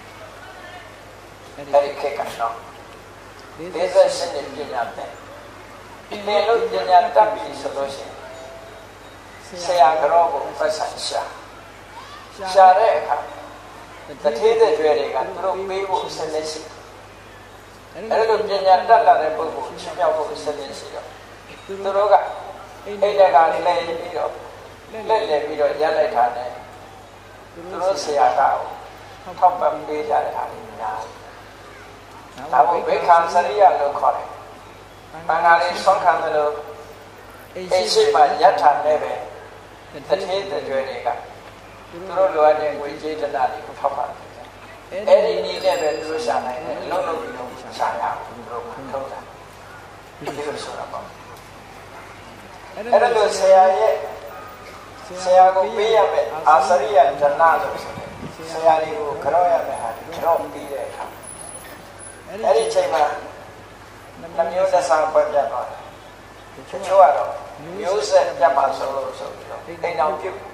အဲဒီခေတ်ကတော့လေးဆက်ရှင်းနေပညာသင်ဒီလိုပညာတတ်ပြီဆိုလို့ရှိရင်ဆရာကြောကိုပတ်ဆိုင်ရှာ xa đấy hả ta thế thì chuyện này cả tôi biết bộ sẽ lên xíအဲ့လိုပညာတတ်လာတဲ့ပုဂ္ဂိုလ်ချင်းမြောက်ဖို့ဆက်နေရှိတော့သူတို့ကအိမ်တက်ကလည်းပြီးတော့လက်လက်ပြီးတော့ရလိုက်တာနဲ့သူတို့ဆရာကောထောက်ပံ့ပေးကြတဲ့အားတွေများဒါဘုဘေခံစရိယလို့ခေါ်တယ်။ဘာသာရေးဆုံးခံတယ်လို့အိမ်ရှိမှယထာနဲ့ပဲတထေးတကြွယ်တွေကသူတို့လိုအပ်တဲ့ငွေကြေးတနာတွေကိုထောက်ပံ့တယ်။အဲ့ဒီနည်းနဲ့ပဲသူတို့ရှာနိုင်တယ်အလုံးလုံးပြီးတော့ရှာရအောင်သူတို့ထုံးတာဒီလိုဆိုတာပေါ့အဲ့ဒါလို့ဆရာရဲ့ဆရာကိုပေးရမယ်အာစရိယဒနာလို့ဆိုတယ်ဆရာတွေကိုကြောက်ရမယ်ဟာကြောက်ပြီးတဲ့အခါအဲ့ဒီချိန်မှာနှမျိုးသက်ဆောင်ပတ်ပြတ်သွားတယ်ချိုးချိုးကတော့မျိုးဆက်ပြတ်ပါဆိုလို့ဆိုပြီးတော့အိမ်တော်ပြုတ်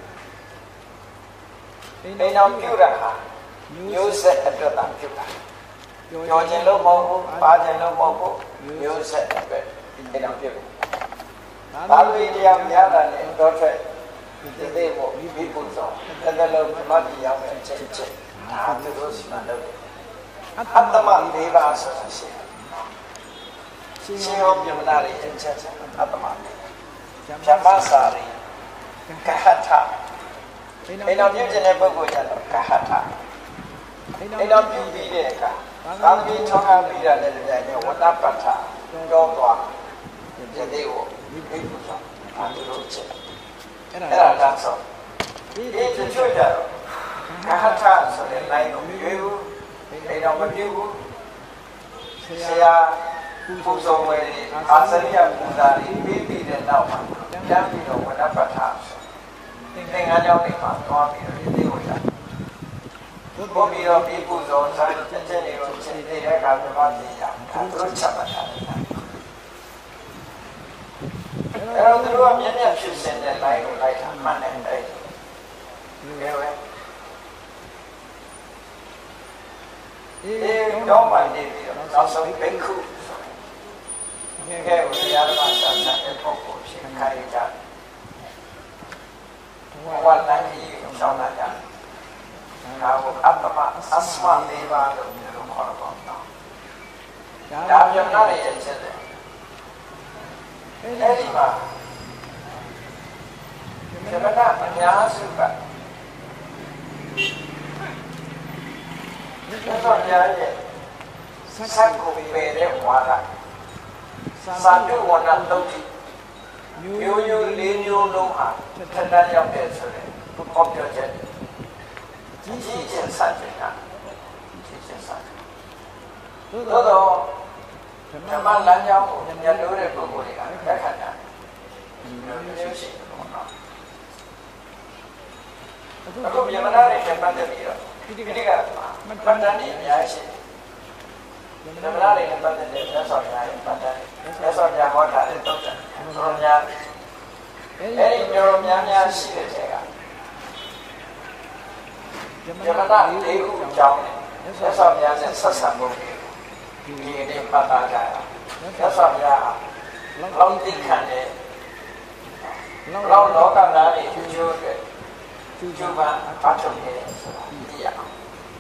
အိမ်တော်ပြုတ်တာဟာမျိုးဆက်အတွက်တာပြုတ်တာကြော်ခြင်းလို့မဟုတ်ဘူးပါခြင်းလို့မဟုတ်ဘူးမျိုးဆက်အတွက်အိမ်တော်ပြုတ်ဒါလိုတရားများတာနဲ့တော့ထွက်ဒီသေးဖို့ဒီပုဇောတကယ်လို့မတ်တရားနဲ့ချက်ချက်ဒါသူတို့စီမံလုပ်တယ်အတ္တမလေးပါဆိုတာရှိတယ်ရှင်ဟောပြမနာရဲ့အချက်ချက်အတ္တမလေးဖြမစာရီကဟထအိမ်တော်ပြုခြင်းတဲ့ပုဂ္ဂိုလ်ကျတော့ကဟထအိမ်တော်ပြုပြီးတဲ့အခါသာသမီထောက်ခံပြီးတာလည်းလည်းဝတ္တပဋ္ဌာကြောသွားဒီသေးကိုဒီပုဇောအာသူတို့ချက်အဲ့ဒါဒါဆိုဒီဒီချိုးကြတော့ကဟထဆိုတဲ့ line ကိုမရွေးဘူးအိမ်တော်မပြုတ်ဘူးဆရာပူဇော်ဝယ်အာစရိယပူဇာတွေပြီးပြီးတဲ့နောက်မှာပြန်ပြီးတော့ဝဏ္ဏပဋ္ဌာသင်္ကန်းကြောင်းတွေမှာသွားပြီးတော့ဒီသေးကိုရဘုပြီးတော့ပြီးပူဇော်ဆိုင်ချက်ချက်တွေကိုချက်နေတဲ့အခါပြပါသေးရဒါသူတို့ချက်မှတ်ထားတယ်အဲ့တော့သူတို့ကမျက်မျက်ဖြစ်စင်တဲ့ line ကိုလိုက်တာမှန်တယ်အဲ့ဒီပဲဒီတော့မှနေပြီးတော့နောက်ဆုံးဘိက္ခုငယ်ငယ်ကိုတရားဓမ္မစာစာတဲ့ပုဂ္ဂိုလ်ဖြစ်ခိုင်းကြတယ်။ဘာတိုင်းကြီးကိုရှောင်းလာကြတယ်။ဒါကိုအတ္တမအစမလေးပါလို့ပြောလို့ခေါ်တော့တော့။ဒါပြောနာရဲ့အချက်တယ်။အဲဒီမှာဇမနာအများစုကဒီတော့ကြားရဲ့ဆက်ကိုပေတဲ့ဝါဒစာတုဝဏတုတ်တိမျိုးမျိုးလေးမျိုးလုံးဟာထက်တန်းရောက်တဲ့ဆိုတဲ့ကောပြောချက်ကြီးကြီးကျယ်စတဲ့ကကြီးကျယ်စတဲ့သို့တော့ဓမ္မလမ်းကြောင်းကိုညှလို့တဲ့ပုဂ္ဂိုလ်တွေကလက်ခံတာမျိုးမျိုးရှိတယ်ပေါ့နော်အခုယမနာရဲ့ပတ်သက်ပြီးတော့ဒီဒီကမှတ်တမ်းနေအများရှိတယ်ဓမ္မနာရဲ့ပတ်သက်တဲ့သက်ဆောင်များရဲ့ပတ်သက်သက်ဆောင်များဟောတာတဲ့တုတ်တယ်ဆိုတော့များအဲ့ဒီမျိုးများများရှိတဲ့တဲ့ကယမနာလေးခုအကြောင်းနဲ့သက်ဆောင်များနဲ့ဆက်ဆံမှုဒီနေ့ပတ်သားကြတာသက်ဆောင်များလောင်းသိခံတဲ့လောင်းလောကသားတွေကျိုးကျိုးတဲ့ကျိုးကျိုးပါအထုတ်နေတယ်ဆိုတာသိရအောင်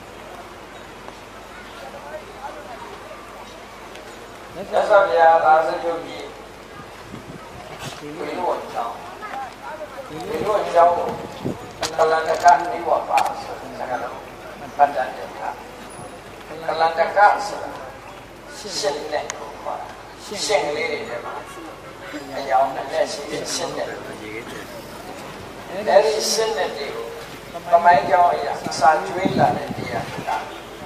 သက်ဆောင်များသာစကြုတ်ကြီးဒီလိုအကြောင်းဒီလိုအကြောင်းကိုကလန္တကနေဝပါဆိုတာကတော့ပတ်တန်တဲ့ကကလန္တကဆိုတာရှင်းတဲ့ကိုပါရှင်းလေးတွေမှာအကြောင်းနဲ့ရှင်းရှင်းတဲ့အဲဒီရှင်းတဲ့တွေကိုသမိုင်းကြောင်းအရာစာကျွေးလာတဲ့တရားကဘာ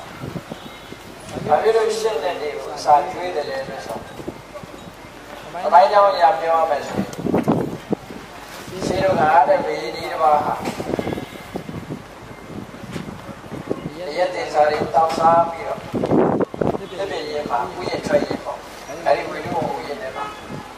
ဖြစ်လို့ရှင်းတဲ့တွေကိုစာကျွေးတယ်လဲဆိုသမိုင်းကြောင်းအရာပြောရမယ်ဆိုရင်ရှိတော့ကားတဲ့ဘေးဒီတစ်ပါးဟာရက်တင်စားတွေတောက်စားပြီးတော့ဒီပြည့်ရင်မှာဥယျာဉ်ထွက်ရင်ပေါ့အဲဒီဝိတုဥယျာဉ်ထဲမှာ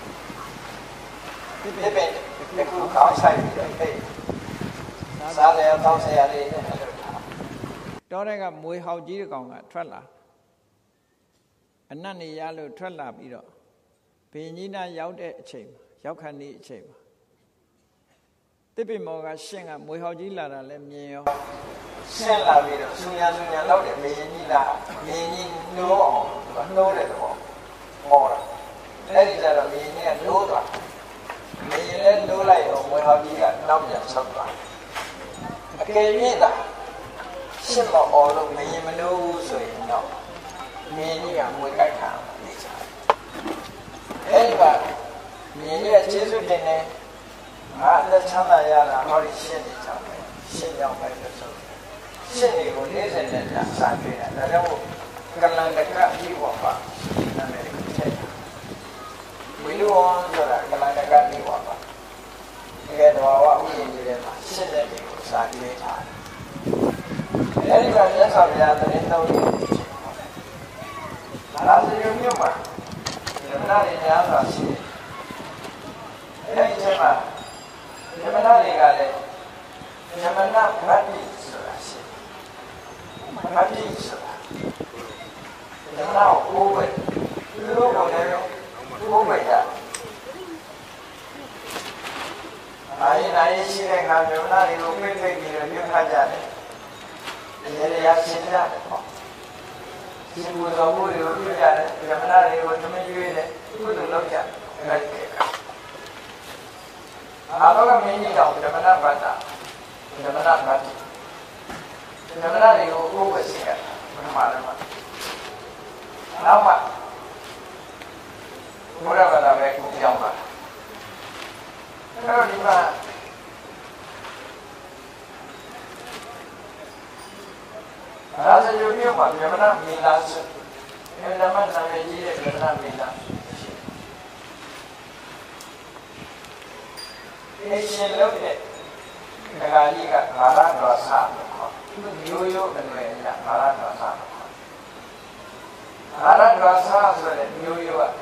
ဒီပြည့်ဒီခုကောင်းဆိုင်ပြီးတော့ဟဲ့စားတယ်တောက်ဆရာလေးနဲ့အဲ့လိုထားတော့တဲ့ကမွေဟောက်ကြီးတစ်ကောင်ကထွက်လာအနတ်နေရလို့ထွက်လာပြီးတော့ဘင်ကြီးနာရောက်တဲ့အချိန်မှာရောက်ခဏီအချိန်မှာ Tiếp bị mò gà sen à mùi hao chỉ là là làm nhiều sen là vì đó suy nhà suy nhà lâu để mình như là mình như nô nô để đó mò đó đây thì là mình như nô đó mình lên nô lại rồi mùi hao chỉ là năm giờ xong rồi cái gì đó sen mà ở đâu mình như nô rồi nó mình như là mùi cái thằng đây là mình như là chế xuất trên này à, nó chăm là ya là họ đi xin đi chăm này, xin nhau phải được rồi, xin đi cũng để dành để làm sao vậy nè, là đâu cần làm được cái gì quá mà, là mình cũng thế, mấy đứa rồi là cần làm được cái gì quá mà, cái đó là cái gì vậy mà, xin để đi cũng sao đi thôi, cái này là những sao bây giờ tôi đến đâu đi, là gì cũng như mà, chúng ta đi nhà là xin, cái này chứ mà Yamana legale, Yamana Bhati Surasi, Bhati Surasi, Yamana Uwe, Uwe Nero, Uwe Ya. Ai nai si le kha Yamana ni lo pe pe ni lo yu kha ja ne. Ye ya sin ja ne. Sin bu zo bu lo yu ja ne. Yamana ni lo tme yu ne. Bu lo lo ja. Ngai ke ka. Aloga meni dao Yamana Bhata, Yamana Bhati, Yamana ni lo uwe si ka, Brahma. Nào mà, Buddha Bhata về cũng giống vậy. Cái đó đi mà, ra sẽ yêu yêu mà Yamana Mila sự, Yamana là cái gì đấy Yamana Mila. Cái chuyện lúc đấy, cái cái gì cả, ngã ra đó sao được không? Yêu yêu mình về nhà ngã ra đó sao được không? Ngã ra đó sao rồi đấy yêu yêu à?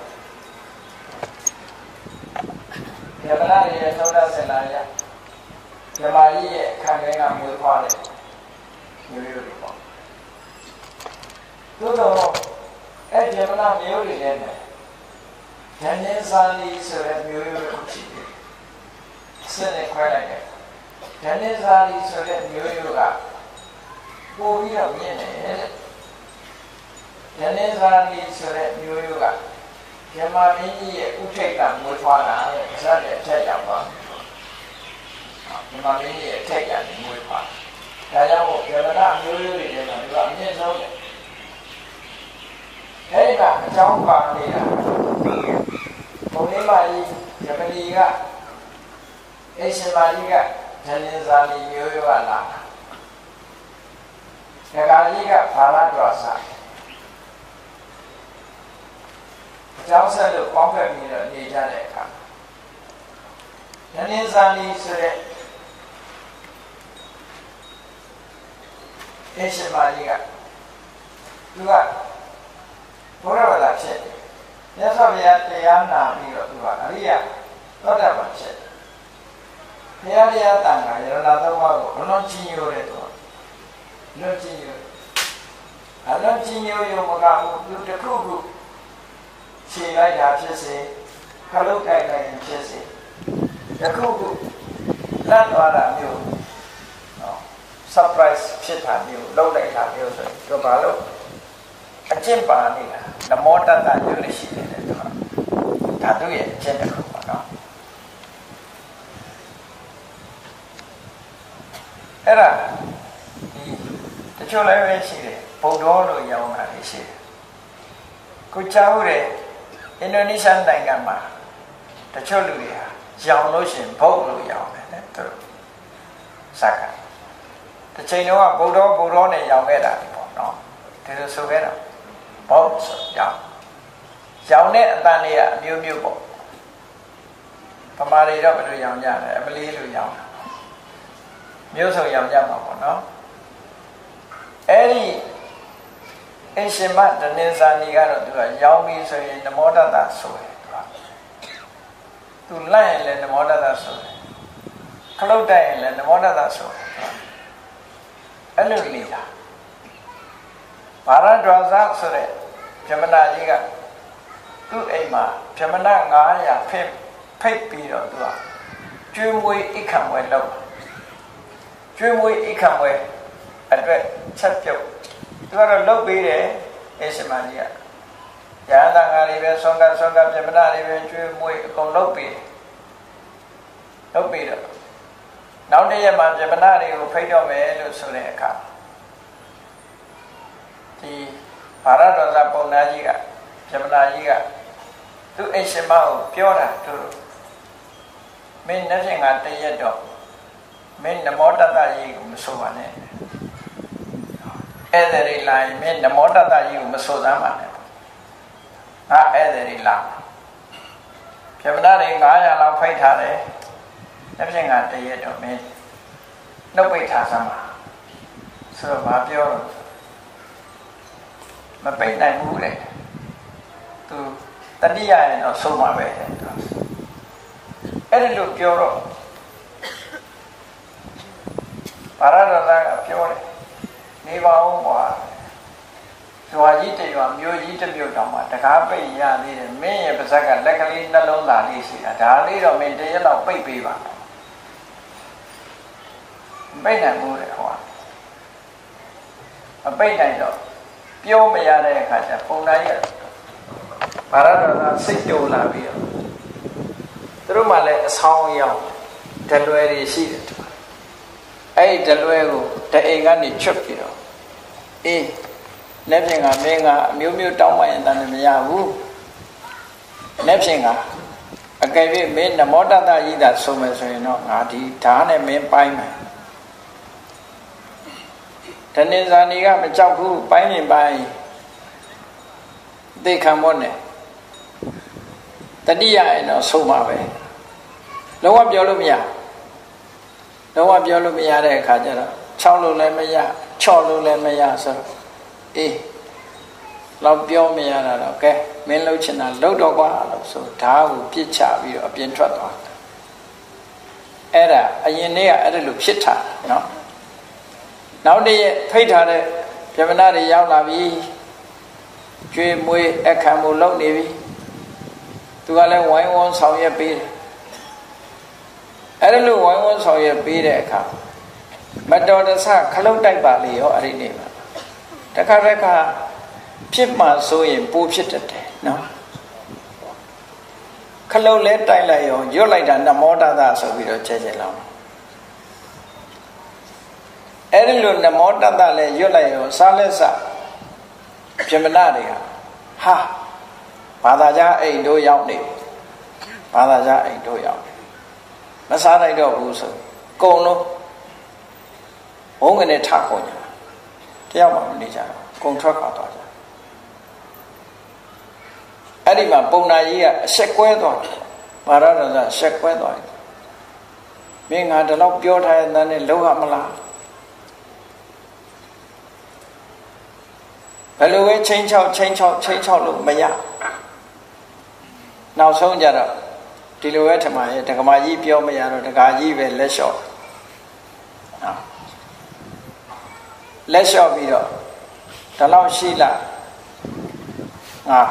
Giờ cái này thì chúng ta sẽ làm gì? Giờ mà đi khám cái ngành mũi khoa này, yêu yêu đi không? Tôi đâu, cái giờ mà làm yêu đi lên này, cái nhân sản đi rồi yêu yêu không chỉ xin để quay lại cái cái này ra đi rồi đấy nhiều nhiều cả bố đi làm như này cái này ra đi rồi đấy nhiều nhiều cả cái mà mình gì cũng thấy là một khoa nào ra để thấy làm vào cái mà mình gì thấy là một khoa cái nào một cái mà làm nhiều nhiều thì là làm như sao thế là trong khoảng thì là một cái mà đi cái mà đi cả cái sự mà đi cả chân nhân ra đi nhiều nhiều là cái cái gì cả phá ra rõ ràng cháu sẽ được quán phép như là đi ra đây cả chân nhân ra đi sẽ đấy cái sự mà đi cả đúng không bố ra là chết nhớ sao bây giờ thì anh làm đi rồi đúng không đi à đó là vấn chết Hãy subscribe cho kênh Ghiền Mì Gõ để không bỏ lỡ những video hấp dẫnအဲ့ဒါတချို့လည်းပဲရှိတယ်ဗုဒ္ဓလို့ရောင်းတာရှိတယ်ကိုကြားဦးတယ်အင်ဒိုနီးရှားနိုင်ငံမှာတချို့လူတွေဟာရောင်းလို့ရှိရင်ဘုတ်လို့ရောင်းတယ်တဲ့သူတို့စကားတစ်ချိန်တော့ဗုဒ္ဓဗုဒ္ဓနဲ့ရောင်းခဲ့တာပေါ့နော်ဒီလိုဆိုခဲ့တာဘုတ်ဆိုရောင်းရောင်းတဲ့အတန်တွေကအမျိုးမျိုးပေါ့ပမာတွေတော့ဘယ်လိုရောင်းကြလဲအမလေးလိုရောင်းမျိုးစုံရောင်ကြမှာပေါ့နော်အဲ့ဒီအရှင်မတနင်္ဇာနီကတော့သူကရောင်ပြီဆိုရင်နမောတတဆိုတယ်သူကသူလိုက်ရင်လည်းနမောတတဆိုတယ်ခလုတ်တိုက်ရင်လည်းနမောတတဆိုတယ်အဲ့လိုနေတာဘာရဒွါဇဆိုတဲ့ဗြဟ္မဏကြီးကသူ့အိမ်မှာဗြဟ္မဏန၅ရာဖိတ်ဖိတ်ပြီးတော့သူက chuyên môi ít khẳng ngoài lâu chuyên môi ít khẳng ngoài ở đây chất chụp tôi nói lâu bị đấy ấy xem mà gì ạ giá đang ở đây bên sông cát sông cát trên bên đây bên chuyên môi còn lâu bị lâu bị đó nào đây mà trên bên đây có phải cho mẹ được số này cả thì bà ra rồi ra bông na gì cả trên bên đây gì cả tôi ấy xem màပြောra tôi mình nói chuyện ngàn tây nhất đó mình nằm ở đây gì cũng số mà này ở đây là mình nằm ở đây gì cũng số giá mà này à ở đây là cho nên đây ngã nhàเราphải thả đấy nói chuyện ngàn tây nhất đó mình nó bị thả sao mà số màပြောrồi mà bị này mũ đấy từ ta đi dài nó số mà vềအဲ့ဒီလိုပြောတော့ဘာရဒနာကပြောတယ်နေပါဦးကွာဇွာကြီးတရွာမျိုးကြီးတစ်မျိုးတောင်မှတကားပိတ်ရသေးတယ်မင်းရဲ့ပါဇက်ကလက်ကလေးနှလုံးသားလေးရှိတာဒါလေးတော့မင်းတရက်လောက်ပိတ်ပေးပါပိတ်နိုင်ဘူးတဲ့ဟောမပိတ်နိုင်တော့ပြောမရတဲ့အခါကျပုံသားကြီးဘာရဒနာစိတ်ကြိုလာပြီးတော့သူတို့မှလည်းအဆောင်အယောင်ဒလွယ်တွေရှိတယ်အဲ့ဒီဒလွယ်ကိုတအိမ်ကနေချွတ်ပြီးတော့အေးလက်ဖြင့်ကမင်းကအမျိုးမျိုးတောင်းပန်ရင်တန်မရဘူးလက်ဖြင့်ကအကယ်၍မင်းနမောတတကြီးသာဆုံးမယ်ဆိုရင်တော့ငါဒီဓာတ်နဲ့မင်းပိုင်းမယ်တဏ္ဍာနီကမကြောက်ဘူးပိုင်းရင်ပိုင်းသိခံမောနဲ့တတိယရင်တော့ဆုံးပါပဲလုံးဝပြောလို့မရလုံးဝပြောလို့မရတဲ့အခါကျတော့ချောက်လို့လည်းမရချော့လို့လည်းမရဆိုတော့အေးလောက်ပြောမရတာတော့ကဲမင်းလှုပ်ချင်တာလှုပ်တော့ကွာလို့ဆိုဓာတ်ကိုပြစ်ချပြီးတော့အပြင်ထွက်သွားတယ်အဲ့ဒါအရင်နေ့ကအဲ့ဒါလိုဖြစ်တာနော်နောက်တည့်ဖိတ်ထားတဲ့ဗြဟ္မဏတွေရောက်လာပြီကျွေးမွေးအခမ်းမှုလုပ်နေပြီသူကလည်းဝိုင်းဝန်းဆောင်ရွက်ပေးတယ်အဲ့ဒါလိုဝိုင်းဝန်းဆောင်ရွက်ပေးတဲ့အခါမတော်တဆခလုတ်တိုက်ပါလေရောအဲ့ဒီနေ့မှာတခါတခါဖြစ်မှဆိုရင်ပူဖြစ်တတ်တယ်နော်ခလုတ်လဲတိုက်လိုက်ရောရွတ်လိုက်တာနမောတတဆိုပြီးတော့ကျဲကျဲလောင်းအဲ့ဒီလိုနမောတတလဲရွတ်လိုက်ရောစားလက်စဗြဟ္မဏတွေကဟာဘာသာကြားအိမ်တို့ရောက်နေဘာသာကြားအိမ်တို့ရောက်မစားလိုက်တော့ဘူးဆိုကုံလုံးဘုံကနေထခေါ်ကြတယောက်မှမနေကြတော့ကုံထွက်ခွာသွားကြအဲ့ဒီမှာပုံနာကြီးကအဆက်ကွဲသွားတယ်ဘာရဒနာဆက်ကွဲသွားတယ်မင်းငါဒီလောက်ပြောထားတဲ့တန်းနဲ့လုံးဝမလားဘယ်လိုပဲချင်းချောက်ချင်းချောက်ချင်းချောက်လို့မရနောက်ဆုံးကြတော့ဒီလိုပဲထမရဲ့ဒကမာကြီးပြောမရတော့ဒကာကြီးပဲလက်လျှော့နော်လက်လျှော့ပြီးတော့ဒီလောက်ရှိလားငါ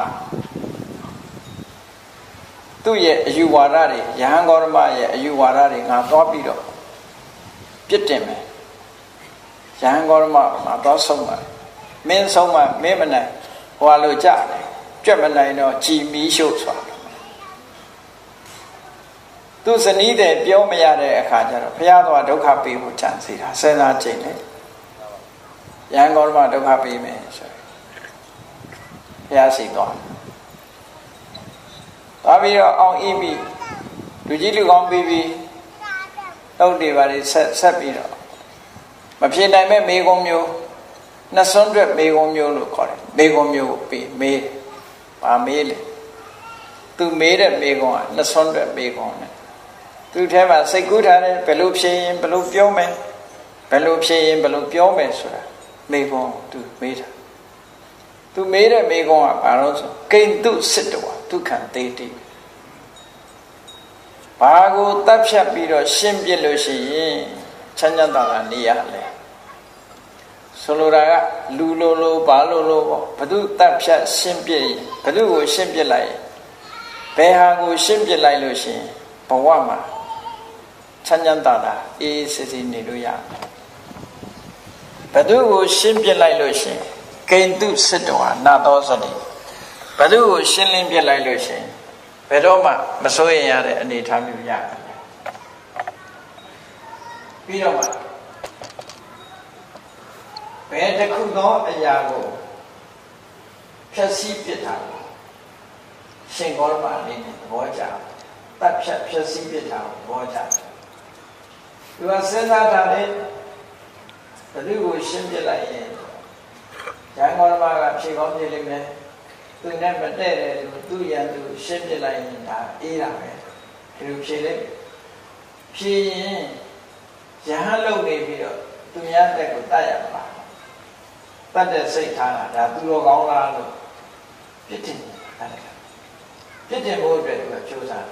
သူ့ရဲ့အယူဝါဒတွေယဟန်ဂေါရမရဲ့အယူဝါဒတွေငါသွားပြီးတော့ပြစ်တင်မယ်ယဟန်ဂေါရမကငါသွားဆုံးပါမင်းဆုံးမမင်းမနိုင်ဟိုလိုကြတယ်ကြွက်မနိုင်တော့ကြည်မီးရှို့သွားသူဇနီးတဲ့ပြောမရတဲ့အခါကျတော့ဘုရားတော်ဒုက္ခပေးဖို့ကြံစီတာစဉ်းစားကြည့်လေယဟန်ဂေါရမဒုက္ခပေးမယ်ဆိုဘုရားရှိသွားသွားပြီးတော့အောင်ဤပြီးလူကြီးလူကောင်းပြီးပြီးတုတ်တွေပါလေဆက်ဆက်ပြီးတော့မဖြေနိုင်မဲ့မေကုံမျိုးနှစ်စွန်းတွက်မေကုံမျိုးလို့ခေါ်တယ်မေကုံမျိုးကိုပြီးမေးပါမေးလေသူမေးတဲ့မေကုံကနှစ်စွန်းတွက်မေကုံနဲ့သူထဲမှာစိတ်ကူးထားတယ်ဘယ်လိုဖြေရင်ဘယ်လိုပြောမယ်ဘယ်လိုဖြေရင်ဘယ်လိုပြောမယ်ဆိုတာမေကုံသူမေးတာသူမေးတဲ့မေကုံကဘာလို့ဆိုကိဉ္တုစစ်တဝဒုက္ခံတေတိဘာကိုတပ်ဖြတ်ပြီးတော့ရှင်းပြလို့ရှိရင်ချမ်းသာတာနေရလဲဆိုလိုတာကလူလိုလိုဘာလိုလိုပေါ့ဘသူတပ်ဖြတ်ရှင်းပြရင်ဘသူကိုရှင်းပြလိုက်ရင်ဘယ်ဟာကိုရှင်းပြလိုက်လို့ရှိရင်ဘဝမှာ chăn chăn ta đã ý sĩ sĩ nị lưu ya bà tu của xin biết lại lưu xin kênh tu sĩ đồ nà đó sẵn đi bà tu của xin linh biết lại lưu xin bà đó mà mà số yên ya để anh đi tham lưu ya biết đâu mà bé đã khu đó ở nhà của phép sĩ biết thảo xin gọi mà đi bỏ trả tập phép phép sĩ biết thảo bỏ trả tu a sinh ra thà đấy bà tu của xin biết lại chẳng gọi mà gặp xin gọi gì lên này tu nên vấn đề này tu yên tu xin biết lại là ý là vậy thì lúc xin đấy khi chẳng lâu này bây giờ tu nhớ tới của ta vậy mà ta để xây thà là đã tu lo gắng là rồi biết tin biết tin vô về được chú sa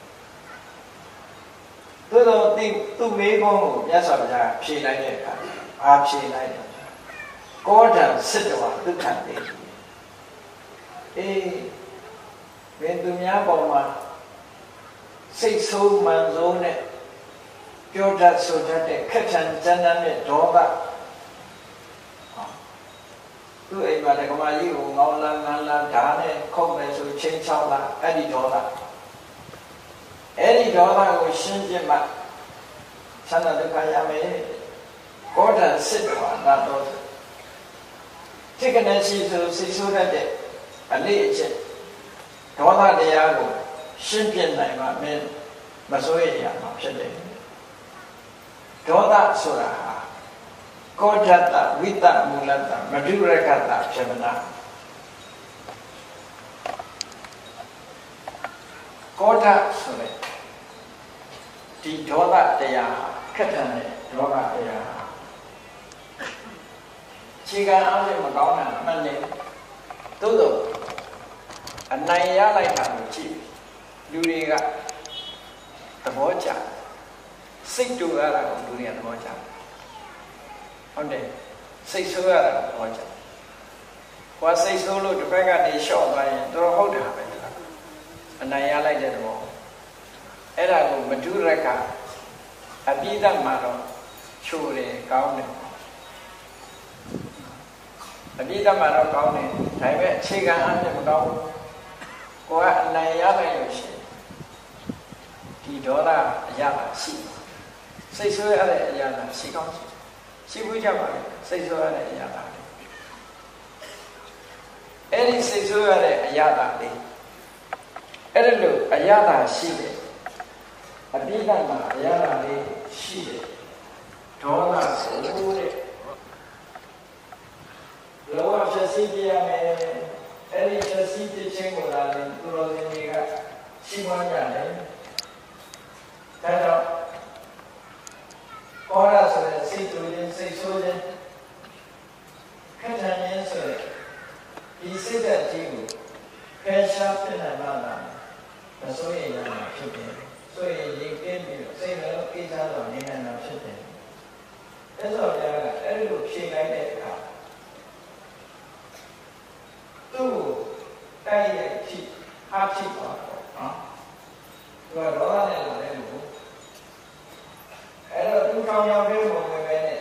tôi đâu tin tu mấy con ngủ nhớ sao ra phi lại được cả à phi lại được có rằng sức của tôi khẳng định ê bên tu nhớ bảo mà xây số mà rồi này cho ra số ra để khách hàng chân anh để đó cả tôi ấy mà này có mà yêu ngon là ngon là cả này không phải số trên sau là cái gì đó là cái gì đó là người sinh trên mặt sao là được cái gì mấy có rằng sức của là đó thế cái này chỉ số chỉ số ra để anh lấy chứ đó là để à của sinh trên này mà mình mà số ấy à mà sẽ để đó là số là Kodata, Vita, Mulata, Madurakata, Shamana. Koda, sorry. Di Dola Daya, Katane, Dola Daya. Chiga Ali Magona, Mane, Todo. And Naya like a chief. Duriga, the Mocha. Sing to Ara, Duria, the Mocha. Hôm nay xây số là có chứ, qua xây số luôn tụi cái này short vậy, tôi không được vậy đó. Anh này ai lại được không? Cái đó cũng mình chú ra cả, à bây giờ mà nó chua để cao này, à bây giờ mà nó cao này, thấy vậy, chỉ cần ăn được đâu, qua anh này ai lại được gì, thì đó là giá là xí, xây số là giá là xí không? Chỉ vui cho bạn xây số này nhà ta đi, ấy đi xây số này nhà ta đi, ấy lúc nhà ta xí đấy, à bây giờ mà nhà ta đi xí đấy, đó là số đấy, lâu ở phía xí kia này, ấy đi phía xí kia trên của là tôi nói gì cả, xí hoa nhà đấy, thấy không? Có ra rồi xây tổ nhân xây số nhân khách hàng nhân rồi đi xây ra chỉ của khách sạn bên này mà làm là số gì là nào xuất hiện số gì những cái điều xây nữa cái giá rồi như này nào xuất hiện thế rồi là cái lúc khi cái này cả tu cái chỉ áp chỉ có rồi đó là là đủအဲ့တော့သူကောင်းရောက်တဲ့ပုံပဲပဲနဲ့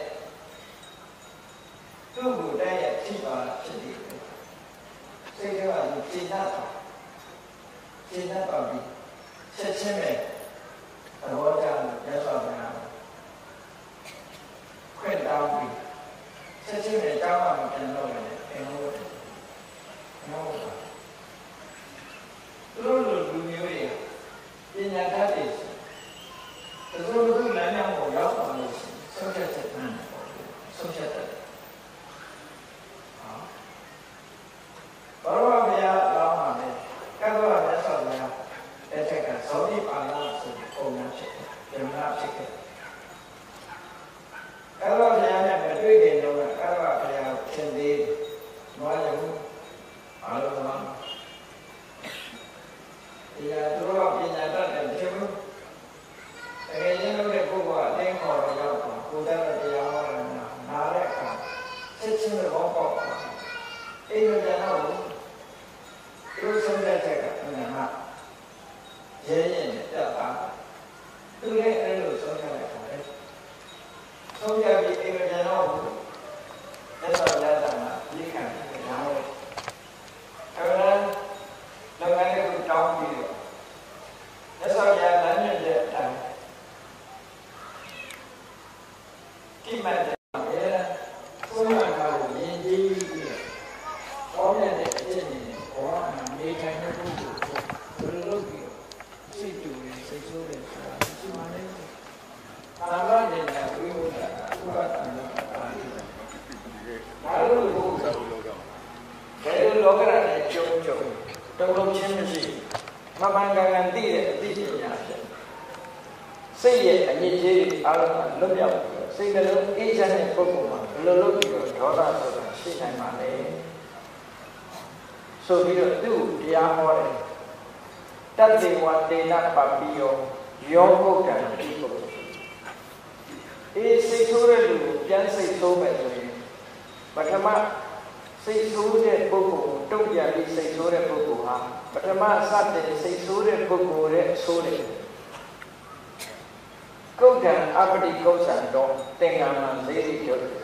သူ့ကိုတိုက်ရထိပါဖြစ်တယ်စိတ်ကသူကျင့်တတ်တာကျင့်တတ်ပါပြီချက်ချင်းပဲသဘောကျလို့ရသော်ဗျာခွင့်တောင်းပြီးချက်ချင်းပဲတောင်းမှမပြန်တော့ဘူးအင်းဟုတ်တယ်ဟုတ်ပါသူတို့လူမျိုးတွေပညာတတ်တယ်သူတို့ကလည်းညောင်းကိုရောက်ပါလို့ဆုံးဖြတ်ချက်မှန်ဆုံးဖြတ်တယ်ဟာဘာလို့ဗျာလောင်းပါလဲကတ်တော့မြတ်စွာဘုရားအဲ့ထက်ကသောတိပါဠိဆိုတဲ့ပုံစံဖြစ်တယ်ဓမ္မဖြစ်တယ်ကတ်တော့ဗျာနဲ့မတွေ့ခင်တော့ကတ်တော့ဗျာသင်သေးမွားရဘူးအားလုံးပါဒီကသူတို့ပညာတတ်တယ်ဖြစ်ဘူးတကယ်ရင်လို့တဲ့ပုဂ္ဂိုလ်ကအတင်းခေါ်တော့ရောက်တော့ကိုယ်တည်းတရားဟောတယ်နားတဲ့အခါချက်ချင်းပဲဘောပေါက်သွားအိမ်မပြန်တော့ဘူးသူဆုံးတဲ့ချက်ကဘယ်မှာရဲရဲနဲ့တက်တာသူလည်းအဲ့လိုဆုံးတဲ့ကဒီအိမ်မပြန်တော့ဘူးလက်ဆောင်ရတာမှာဒီခံတယ်ညာလို့အဲ့ဒါလုပ်ငန်းတွေကိုတောင်းပြီးတော့လက်ဆောင်ရလမ်းညွှန်တဲ့အတိုင်းဒီမှတ်တယ်အဲ့ဒါဆိုရတာကိုယဉ်ကျေးပြီးတော့ဘောရတဲ့အချက်နေဘောကနေထိုင်တဲ့ပုဂ္ဂိုလ်ကိုဘယ်လိုလုပ်ပြီးစိတ်တူတယ်စိတ်ဆိုးတယ်ဆိုတာဒီမှာလည်းသာမန်နေတာဝိဝဒတာဥပဒနာဒါလို့ဘုရားဘယ်လိုလောကရနဲ့ကြုံကြုံတုံ့လုံးချင်းမရှိမမှန်ကန်ကန်သိတဲ့အသိပညာဖြစ်စိတ်ရဲ့အညစ်အကြေးအားလုံးကလွတ်မြောက်စိတ်ကလေးအေးချမ်းတဲ့ပုဂ္ဂိုလ်မှာဘယ်လိုလုပ်ပြီးတော့ဒေါသဆိုတာရှိနိုင်ပါလဲဆိုပြီးတော့သူ့တရားဟောတယ်တတ္တိဝတေနပပိယောယောဂုတ်တံတိပုဂ္ဂိုလ်အေးစိတ်ဆိုးတဲ့လူကိုပြန်စိတ်ဆိုးမယ်ဆိုရင်ပထမစိတ်ဆိုးတဲ့ပုဂ္ဂိုလ်ကိုတုံ့ပြန်ပြီးစိတ်ဆိုးတဲ့ပုဂ္ဂိုလ်ဟာပထမစတဲ့စိတ်ဆိုးတဲ့ပုဂ္ဂိုလ်ရဲ့ဆိုးတယ်ကုဋ္ဌံအပတိကုဋ္ဌံတော့သင်္ကမ္မလေးတွေပြောတယ်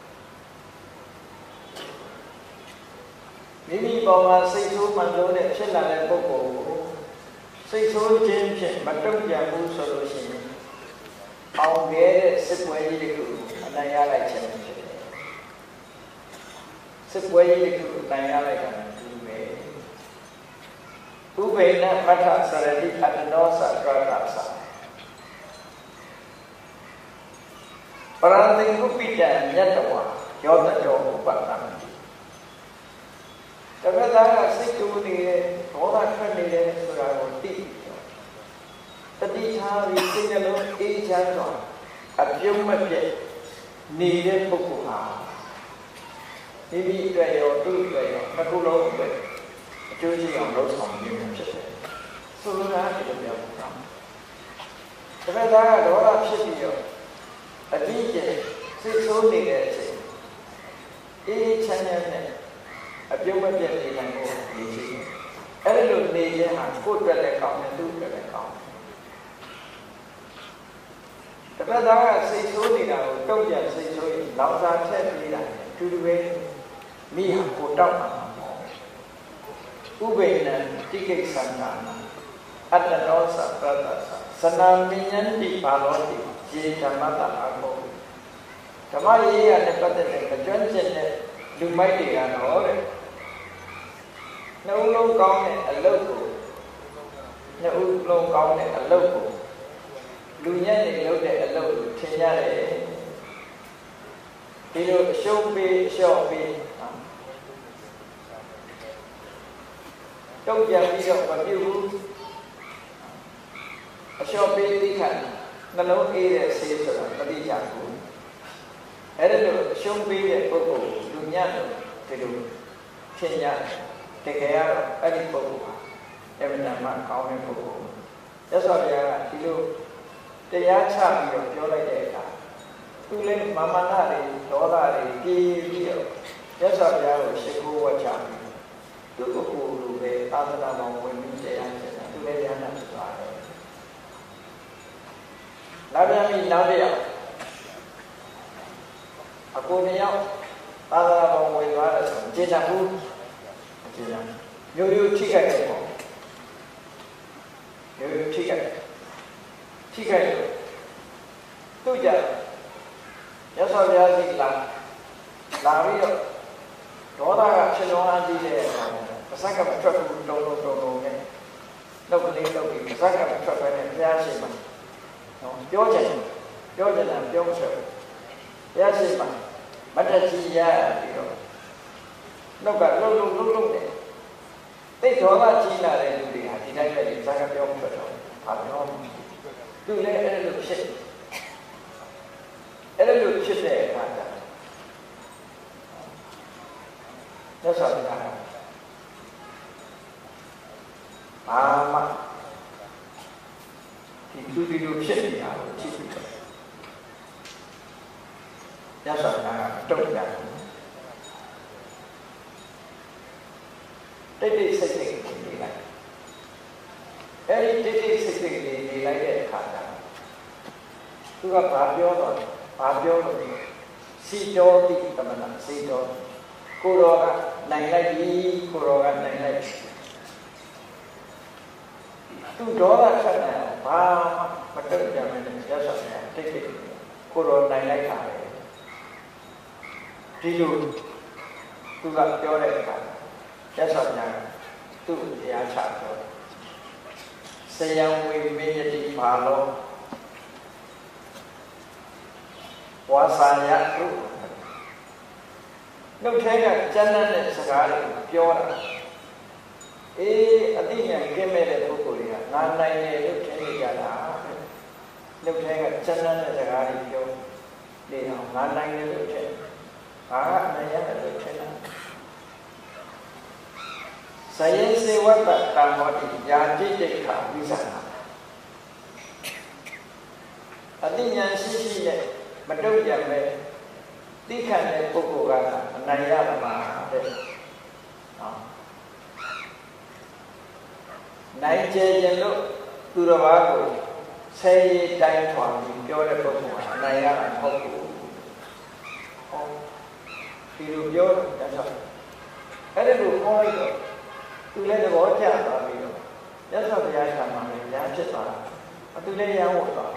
မိမိပေါ်မှာစိတ်ဆိုးမှလို့တဲ့ဖြစ်လာတဲ့ပုဂ္ဂိုလ်ကိုစိတ်ဆိုးခြင်းဖြင့်မတုံ့ပြန်ဘူးဆိုလို့ရှိရင်အောင်ခဲ့တဲ့စစ်ပွဲကြီးတွေကိုအနိုင်ရလိုက်ခြင်းဖြစ်တယ်စစ်ပွဲကြီးတွေကိုအနိုင်ရလိုက်တာဒီပဲဥပေနပဋ္ဌစရတိအတ္တနောသကရတသပရံတိကုပိတံမြတ်တော်ယောတတော်ဥပတ္တံတပည့်သားကစိတ်တူနေတဲ့ဘောဓထွက်နေတယ်ဆိုတာကိုသိတတိထားပြီးစိတ်နှလုံးအေးချမ်းစွာအပြုံးမပြတ်နေတဲ့ပုဂ္ဂိုလ်ဟာဒီဒီအတွက်ရောသူ့အတွက်ရောနှစ်ခုလုံးအတွက်အကျိုးရှိအောင်လုပ်ဆောင်နေမှာဖြစ်တယ်ဆိုလိုတာဒီလိုပြောတာတပည့်သားကဒေါသဖြစ်ပြီးတော့အတိအကျစိတ်ဆိုးနေတဲ့အချိန်အေးချမ်းချမ်းနဲ့အပြုံးမပြတ်နေနိုင်ဖို့ရည်ရှိတယ်အဲ့လိုနေခြင်းဟာကိုယ်အတွက်လည်းကောင်းတယ်သူ့အတွက်လည်းကောင်းတယ်တပတ်သားကစိတ်ဆိုးနေတာကိုတုံ့ပြန်စိတ်ဆိုးရင်လောင်စာထည့်ပေးတာတူတူပဲမိဟာကိုတောက်မှာဥပေနံတိကိစ္ဆန္နာအတ္တနောသပတ္တသသနာမိညန္တိပါလောတိခြေဓမ္မတအကောဓမ္မရေးရနဲ့ပတ်သက်တဲ့ကြွန့်ကျင်တဲ့လူမိုက်တွေကတော့တဲ့နှုတ်လုံးကောင်းတဲ့အလုပ်ကိုနှုတ်လုံးကောင်းတဲ့အလုပ်ကိုလူညံ့နေလုပ်တဲ့အလုပ်ကိုထင်ရတယ်ဒီလိုအရှုံးပေးအလျှော့ပေးတုံ့ပြန်ပြီးတော့မပြုဘူးအလျှော့ပေးသိခံနှလုံးအေးတဲ့ဆေးဆိုတာမသိကြဘူးအဲ့ဒါလိုအရှုံးပေးတဲ့ပုဂ္ဂိုလ်လူညံ့လို့ဒီလိုထင်ရတယ်တကယ်ကတော့အဲ့ဒီပုဂ္ဂိုလ်ဟာအမှန်မှန်ကောင်းတဲ့ပုဂ္ဂိုလ်ရသော်ဘုရားကဒီလိုတရားချပြီးတော့ပြောလိုက်တဲ့အခါသူလည်းမာမနာတွေဒေါသတွေပြေးပြီးတော့ရသော်ဘုရားကိုရှိခိုးဝတ်ချပြီးသူ့ကိုယ်ကိုယ်လိုပဲသာသနာတော်ဝင်ပြီးတရားကျင့်တာသူလည်းတရားနာဖြစ်သွားတယ်လာပြန်ပြီနောက်တစ်ယောက်အကိုနှစ်ယောက်သာသနာတော်ဝင်သွားတယ်ဆိုရင်ကျေချဘူးကျေချမျိုးမျိုးထိခိုက်တယ်ပေါ့မျိုးမျိုးထိခိုက်ထိခိုက်လို့သူ့ကြရသော်ဘုရားရှိလာလာပြီးတော့ဒေါသကဖြစ်လုံးအားကြီးတဲ့အခါပါဇက်ကမထွက်ဘူးတုံတုံတုံတုံနဲ့လောက်ကလေးလောက်ပြီးပါဇက်ကမထွက်ဘဲနဲ့ဘုရားရှိခိုးနော်ပြောချင်ပြောချင်တာပြောမထွက်ဘူးဘုရားရှိခိုးမတ္တကြီးရပြီးတော့နောက်ကလှုပ်လှုပ်လှုပ်လှုပ်တယ်တိတ်ဒေါသကြီးလာတဲ့လူတွေဟာဒီတိုင်းပဲဇက်ကပြောမထွက်တော့ဘာပြောသူလည်းအဲ့လိုဖြစ်အဲ့လိုဖြစ်တဲ့အခါကျတော့ဆောက်တာအာမဒီသူဒီလိုဖြစ်နေတာကိုကြည့်ပြီးတော့ရသော်တာတုံ့ပြန်တိတ်တိတ်စိတ်စိတ်နေလိုက်အဲ့ဒီတိတ်တိတ်စိတ်စိတ်နေနေလိုက်တဲ့အခါကျသူကဘာပြောတော့ bà biểu rồi si cho thì tầm là si cho cô đó này lại đi cô đó này lại tu đó là sao nào bà mà tất cả mình sẽ sao nào thế thì cô đó này lại cả ví dụ tu gặp cho đây cả sẽ sao nào tu giá trị rồi sẽ yang vi vi đi bà lo quá xa nhá lúc thế là chân này sẽ cả được cho là ê ở đây nhà cái mẹ này tôi cười à ngày nay này lúc thế này cả đã lúc thế là chân này sẽ cả được cho đi nào ngày nay này lúc thế à này là lúc thế nào saya sewa tak tahu di jadi dekat di sana artinya sisi này mà đâu giờ về tí khăn này cô cô gà này ra là mà đây này chơi chân lúc từ đó vào rồi xây tranh thoại cho đây cô cô này ra là không cô thì được vô đã rồi cái đấy được thôi rồi tôi lấy cái bỏ trả vào vì rồi giá sao giá trả mà mình giá chết vào tôi lấy giá một vào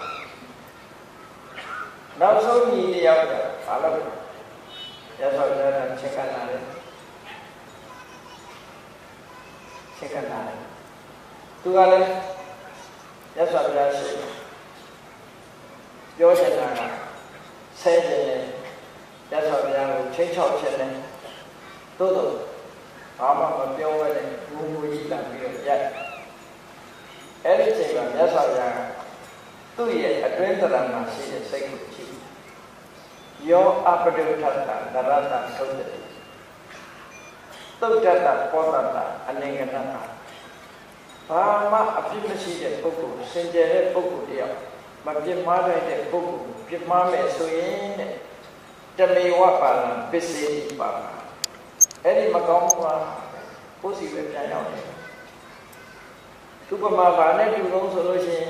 đau số gì thì giao được phải là giá sao giá là check ăn lại check ăn lại tôi ra đây giá sao giá sẽ vô trên là xe trên giá sao giá là chế chọc trên này tốt rồi họ mà mà biểu về này ngu ngu gì làm việc vậy ấy thì chỉ là giá sao giá tôi vậy ở trên tờ làm mà sẽ xây dựng chi yo apadu thata darata sodati tutta potata anenganata ba ma apiမရှိတဲ့ပုဂ္ဂိုလ်စင်ကြယ်တဲ့ပုဂ္ဂိုလ်တယောက်မပြစ်မှားတဲ့ပုဂ္ဂိုလ်ပြစ်မှားမဲ့ဆိုရင်တဲ့တမေဝပါလံပစ္စေတိပါအဲ့ဒီမကောင်းဘူးကကိုယ်စီပဲပြန်ရောက်တယ်သူပမာဘာနဲ့တူလုံးဆိုလို့ရှိရင်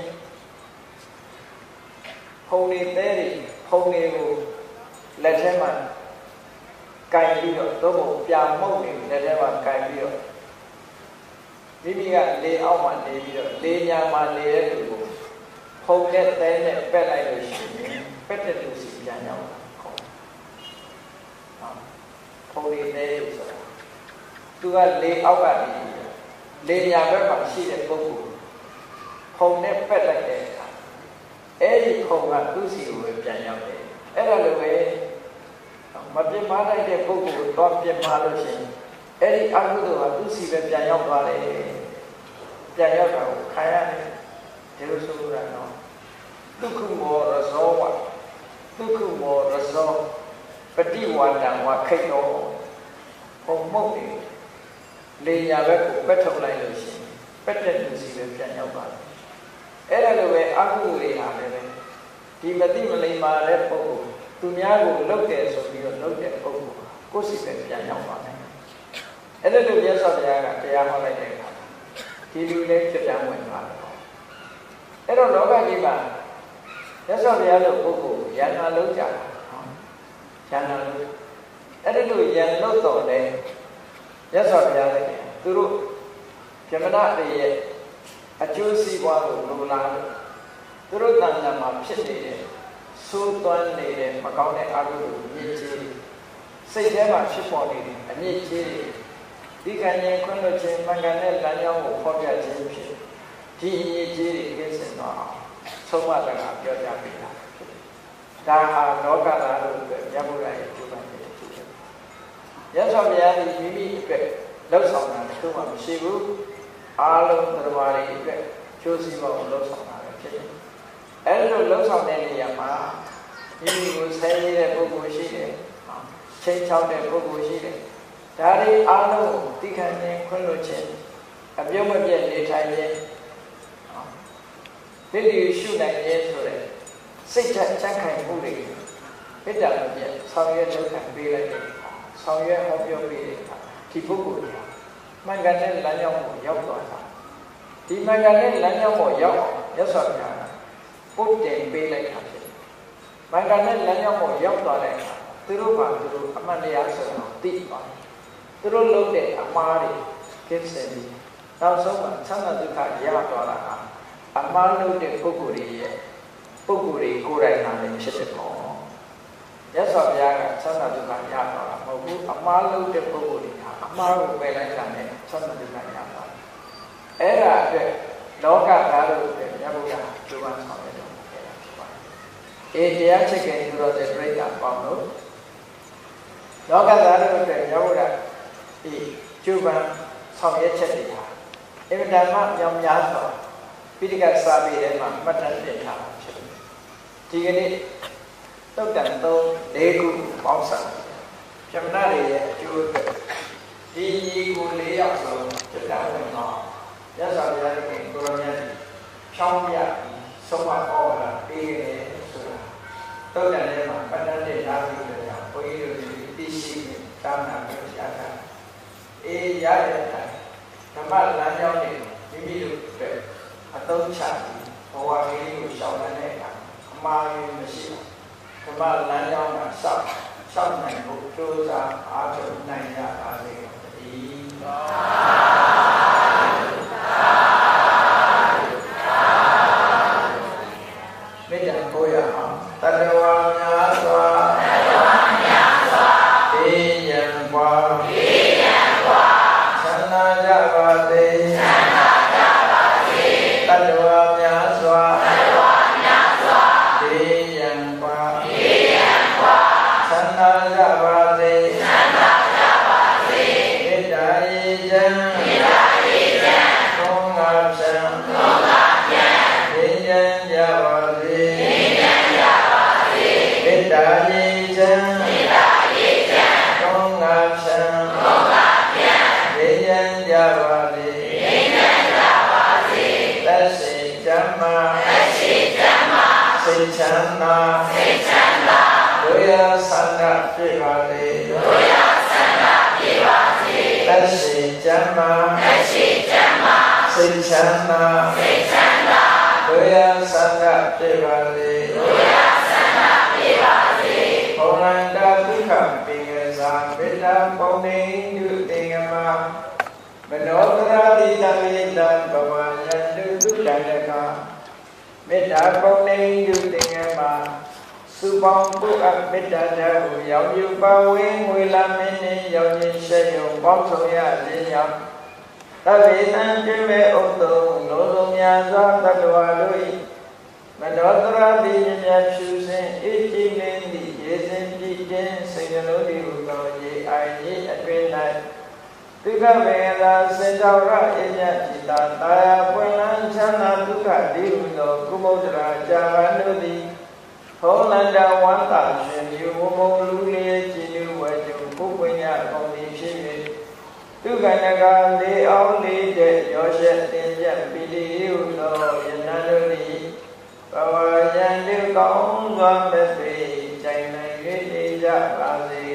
ဖုံနေသေးတယ်ဖုံနေကိုလက်ထဲမှာကင်ပြီးတော့သို့မဟုတ်ပြန်မှုတ်နေလက်ထဲမှာကင်ပြီးတော့မိမိကလေအောက်မှာနေပြီးတော့လေညာမှာနေတဲ့သူကိုဖုံနဲ့တဲနဲ့ပက်လိုက်လို့ရှိရင်ပက်တဲ့သူစီပြန်ရောက်တာခေါ်ဖုံနေသေးဆိုတာသူကလေအောက်ကနေလေညာဘက်မှာရှိတဲ့ပုဂ္ဂိုလ်ဖုံနဲ့ပက်လိုက်တဲ့အခါအဲ့ဒီဖုံကသူ့စီကိုပြန်ရောက်တယ်အဲ့ဒါလိုပဲမပြစ်မှားလိုက်တဲ့ပုဂ္ဂိုလ်ကိုတော့ပြစ်မှားလို့ရှိရင်အဲ့ဒီအကုသိုလ်ကသူ့စီပဲပြန်ရောက်သွားတယ်ပြန်ရောက်တာကိုခံရတယ်ဒီလိုဆိုရအောင်ဒုက္ခမောရဇောဝဒုက္ခမောရဇောပฏิဝါဒံဝခိတ်တော်ဘုံမုတ်တယ်လေညာဘက်ကိုပက်ထုတ်လိုက်လို့ရှိရင်ပက်တဲ့လူစီပဲပြန်ရောက်သွားတယ်အဲ့ဒါလိုပဲအကုသိုလ်တွေဟာလည်းဒီမတိမလိမ္မာတဲ့ပုဂ္ဂိုလ်သူများကိုလှုပ်တယ်ဆိုပြီးတော့လှုပ်တဲ့ပုဂ္ဂိုလ်ကိုယ်စီပဲပြန်ရောက်သွားတယ်အဲ့ဒါလိုမြတ်စွာဘုရားကတရားဟောလိုက်တဲ့အခါဒီလူလေးဖြစ်တမ်းဝင်သွားတယ်အဲ့တော့လောကကြီးမှာမြတ်စွာဘုရားလိုပုဂ္ဂိုလ်ယန္နာလုံးကြတာယန္နာလုံးအဲ့ဒါလိုယန္လုတ်တော်တယ်မြတ်စွာဘုရားလည်းသူတို့ဇမနတွေရဲ့အကျိုးစီးပွားကိုလိုလားလို့သူတို့တဏ္ဍာမှာဖြစ်နေတဲ့သိုးသွမ်းနေတဲ့မကောင်းတဲ့အကုသိုလ်မြင့်ကြီးစိတ်ထဲမှာဖြစ်ပေါ်နေတဲ့အမြင့်ကြီးဒီကံရင်ခွင့်လို့ခြင်းမင်္ဂန်တဲ့လမ်းကြောင်းကိုဖော်ပြခြင်းဖြစ်ဒီအမြင့်ကြီးတွေကင်းစင်တော့ဆုံးမတကပြောကြပြီလားဒါဟာလောကသားတို့အတွက်မြတ်ဗုဒ္ဓရဲ့ကျိုးပန်းတဲ့ကျိုးဖြစ်ရသော်များသည်မိမိအတွက်လောက်ဆောင်တာတစ်ခုမှမရှိဘူးအားလုံးသတ္တဝါတွေအတွက်ကျိုးစီးပွားကိုလောက်ဆောင်တာဖြစ်တယ်အဲ့လိုလှုပ်ဆောင်တဲ့နေရာမှာမိမိကိုဆဲနေတဲ့ပုဂ္ဂိုလ်ရှိတယ်။ချိန်ချောက်တဲ့ပုဂ္ဂိုလ်ရှိတယ်။ဒါတွေအားလုံးကိုသိခံခြင်းခွင့်လွှတ်ခြင်းအပြုံးမပြတ်နေထိုင်ခြင်းဒီလိုရှုနိုင်ခြင်းဆိုတဲ့စိတ်ဓာတ်ချမ်းခိုင်မှုတွေပိတ္တမပြတ်ဆောင်ရွက်လုပ်ခံပေးလိုက်တဲ့ဆောင်ရွက်ဟောပြောပေးတဲ့ဒီပုဂ္ဂိုလ်ကမှန်ကန်တဲ့လမ်းကြောင်းကိုရောက်သွားတာဒီမှန်ကန်တဲ့လမ်းကြောင်းကိုရောက်ရသော်ပြားပုတ်တယ်ပေးလိုက်တာဖြစ်တယ် Bạn cần nên là nhau một giống tòa này từ lúc mà từ lúc mà đi ăn sữa tít vào từ lúc lúc để ăn mà đi kết sẽ đi đau sống mà chắc là từ cả gia tòa là ăn mà lúc để cô cụ đi cô cụ đi cô đây là để chết được nó giá sọt gia cả chắc là từ cả gia tòa là một cú ăn mà lúc để cô cụ đi ăn mà lúc về lại là này chắc là từ cả gia tòa ấy là cái đó cả cả rồi để nhà bố già chú ban sau này êတရားချက်ခင်သူတော်တဲ့ပြိဿပေါင်းတို့လောကသားတို့အတွက်ရောက်တာဒီကျုပ်ပန်ဆောင်ရွက်ချက်တွေဟာအင်မတန်မှမြောင်များစွာပိဋကတ်စာပေထဲမှာမှတ်တမ်းတင်ထားတာဖြစ်တယ်ဒီကနေ့တုတ်တန်သုံး၄ခုပေါင်းစပ်ပြမနာတွေရဲ့အကျိုးအတွက်ဒီညီကို၄ယောက်ဆုံးဖြစ်တာဝင်တော့ရသော်ဘုရားခင်ကိုရောမြတ်ဖြောင်းပြဆုံးမဩဝါဒပေးတယ်တုတ်တန်ထဲမှာပတ်တန်းတဲ့ဓာတ်တွေကြောင့်ဘုန်းကြီးတို့ဒီသိရှိနေသာနာပြောကြတာအေးရတဲ့တိုင်းဓမ္မလမ်းကြောင်းတွေမိမိတို့အတွက်အသုံးချပြီးဘဝကြီးကိုရှောင်တဲ့အခါအမှားရမရှိဘူးဓမ္မလမ်းကြောင်းမှာစောင့်စောင့်နိုင်ဖို့ကြိုးစားအားထုတ်နိုင်ရပါစေဒီမေတ္တာပို့ရအောင်တတဝါများစွာတတဝါများစွာသိဉာဏ်ပွားသိဉာဏ်ပွားသန္နာကြပါစေသန္နာကြပါစေတတဝါများစွာတတဝါများစွာသိဉာဏ်ပွားသိဉာဏ်ပွားသန္နာကြပါစေသန္နာကြပါစေမေတ္တာရေချမ်းမေတ္တာရေချမ်းသုံးငါဖြံသုံးငါဖြံသိဉာဏ်ကြပါစေမေတ္တာရေချမ်းမေတ္တာရေချမ်းသုံးငါဖြံသုံးငါဖြံဉာဏ်ကြပါစေဉာဏ်ကြပါစေသက်ရှိချမ်းသာသက်ရှိချမ်းသာစိတ်ချမ်းသာစိတ်ချမ်းသာတို့ရဆန္ဒဖြစ်ပါစေတို့ရဆန္ဒဖြစ်ပါစေသက်ရှိချမ်းသာသက်ရှိချမ်းသာစိတ်ချမ်းသာစိတ်ချမ်းသာတို့ရဆန္ဒဖြစ်ပါစေတို့ရဘုံလန္တာဒုက္ခပိငဇာမေတ္တာပုံနေတုတေငမမနောတရာတိတမေတ္တာဘဝယတုသုတန္တကမေတ္တာပုံနေတုတေငမစုပေါင်းပုအပ်မေတ္တာဓာတ်ကိုရောင်ယူပါဝင်းငွေလာမင်းနှင့်ရောင်ရင်ရှက်ယုံပေါင်းဆောင်ရခြင်းကြောင့်သဗ္ဗေသံကျွေးမဲ့ဥတ္တုံလုံးစုံများစွာတတ္တဝါတို့၏မနောတရာတိမြတ်ဖြူစင်အေးကြည်လင်းသည့်ရေစင်ပြည့်ခြင်းစိတ်နှလုံးဒီဟုသောရေအိုင်ကြီးအတွင်၌ဒုက္ခဝေဒနာစင်တော်ရအညတိတာတာယာပွင့်လန်းချမ်းသာဒုက္ခဒီဟုသောကုမုဒ္ဒရာဇာဝန္တုသည်ဟောလန္တဝန္တာရှင်မြူမုံလူလေးကြည်လူဝဲကျုံပုပ္ပညကောင်းသည်ဖြစ်၍ဒုက္ခနကလေးအောင်လေးတဲ့ရောရှက်တင်ပြပိတိဟုသောယန္တတို့သည်ဘဝယံဒီကောင်းစွာမဲ့ပေကြိုင်နိုင်၍နေကြပါစေ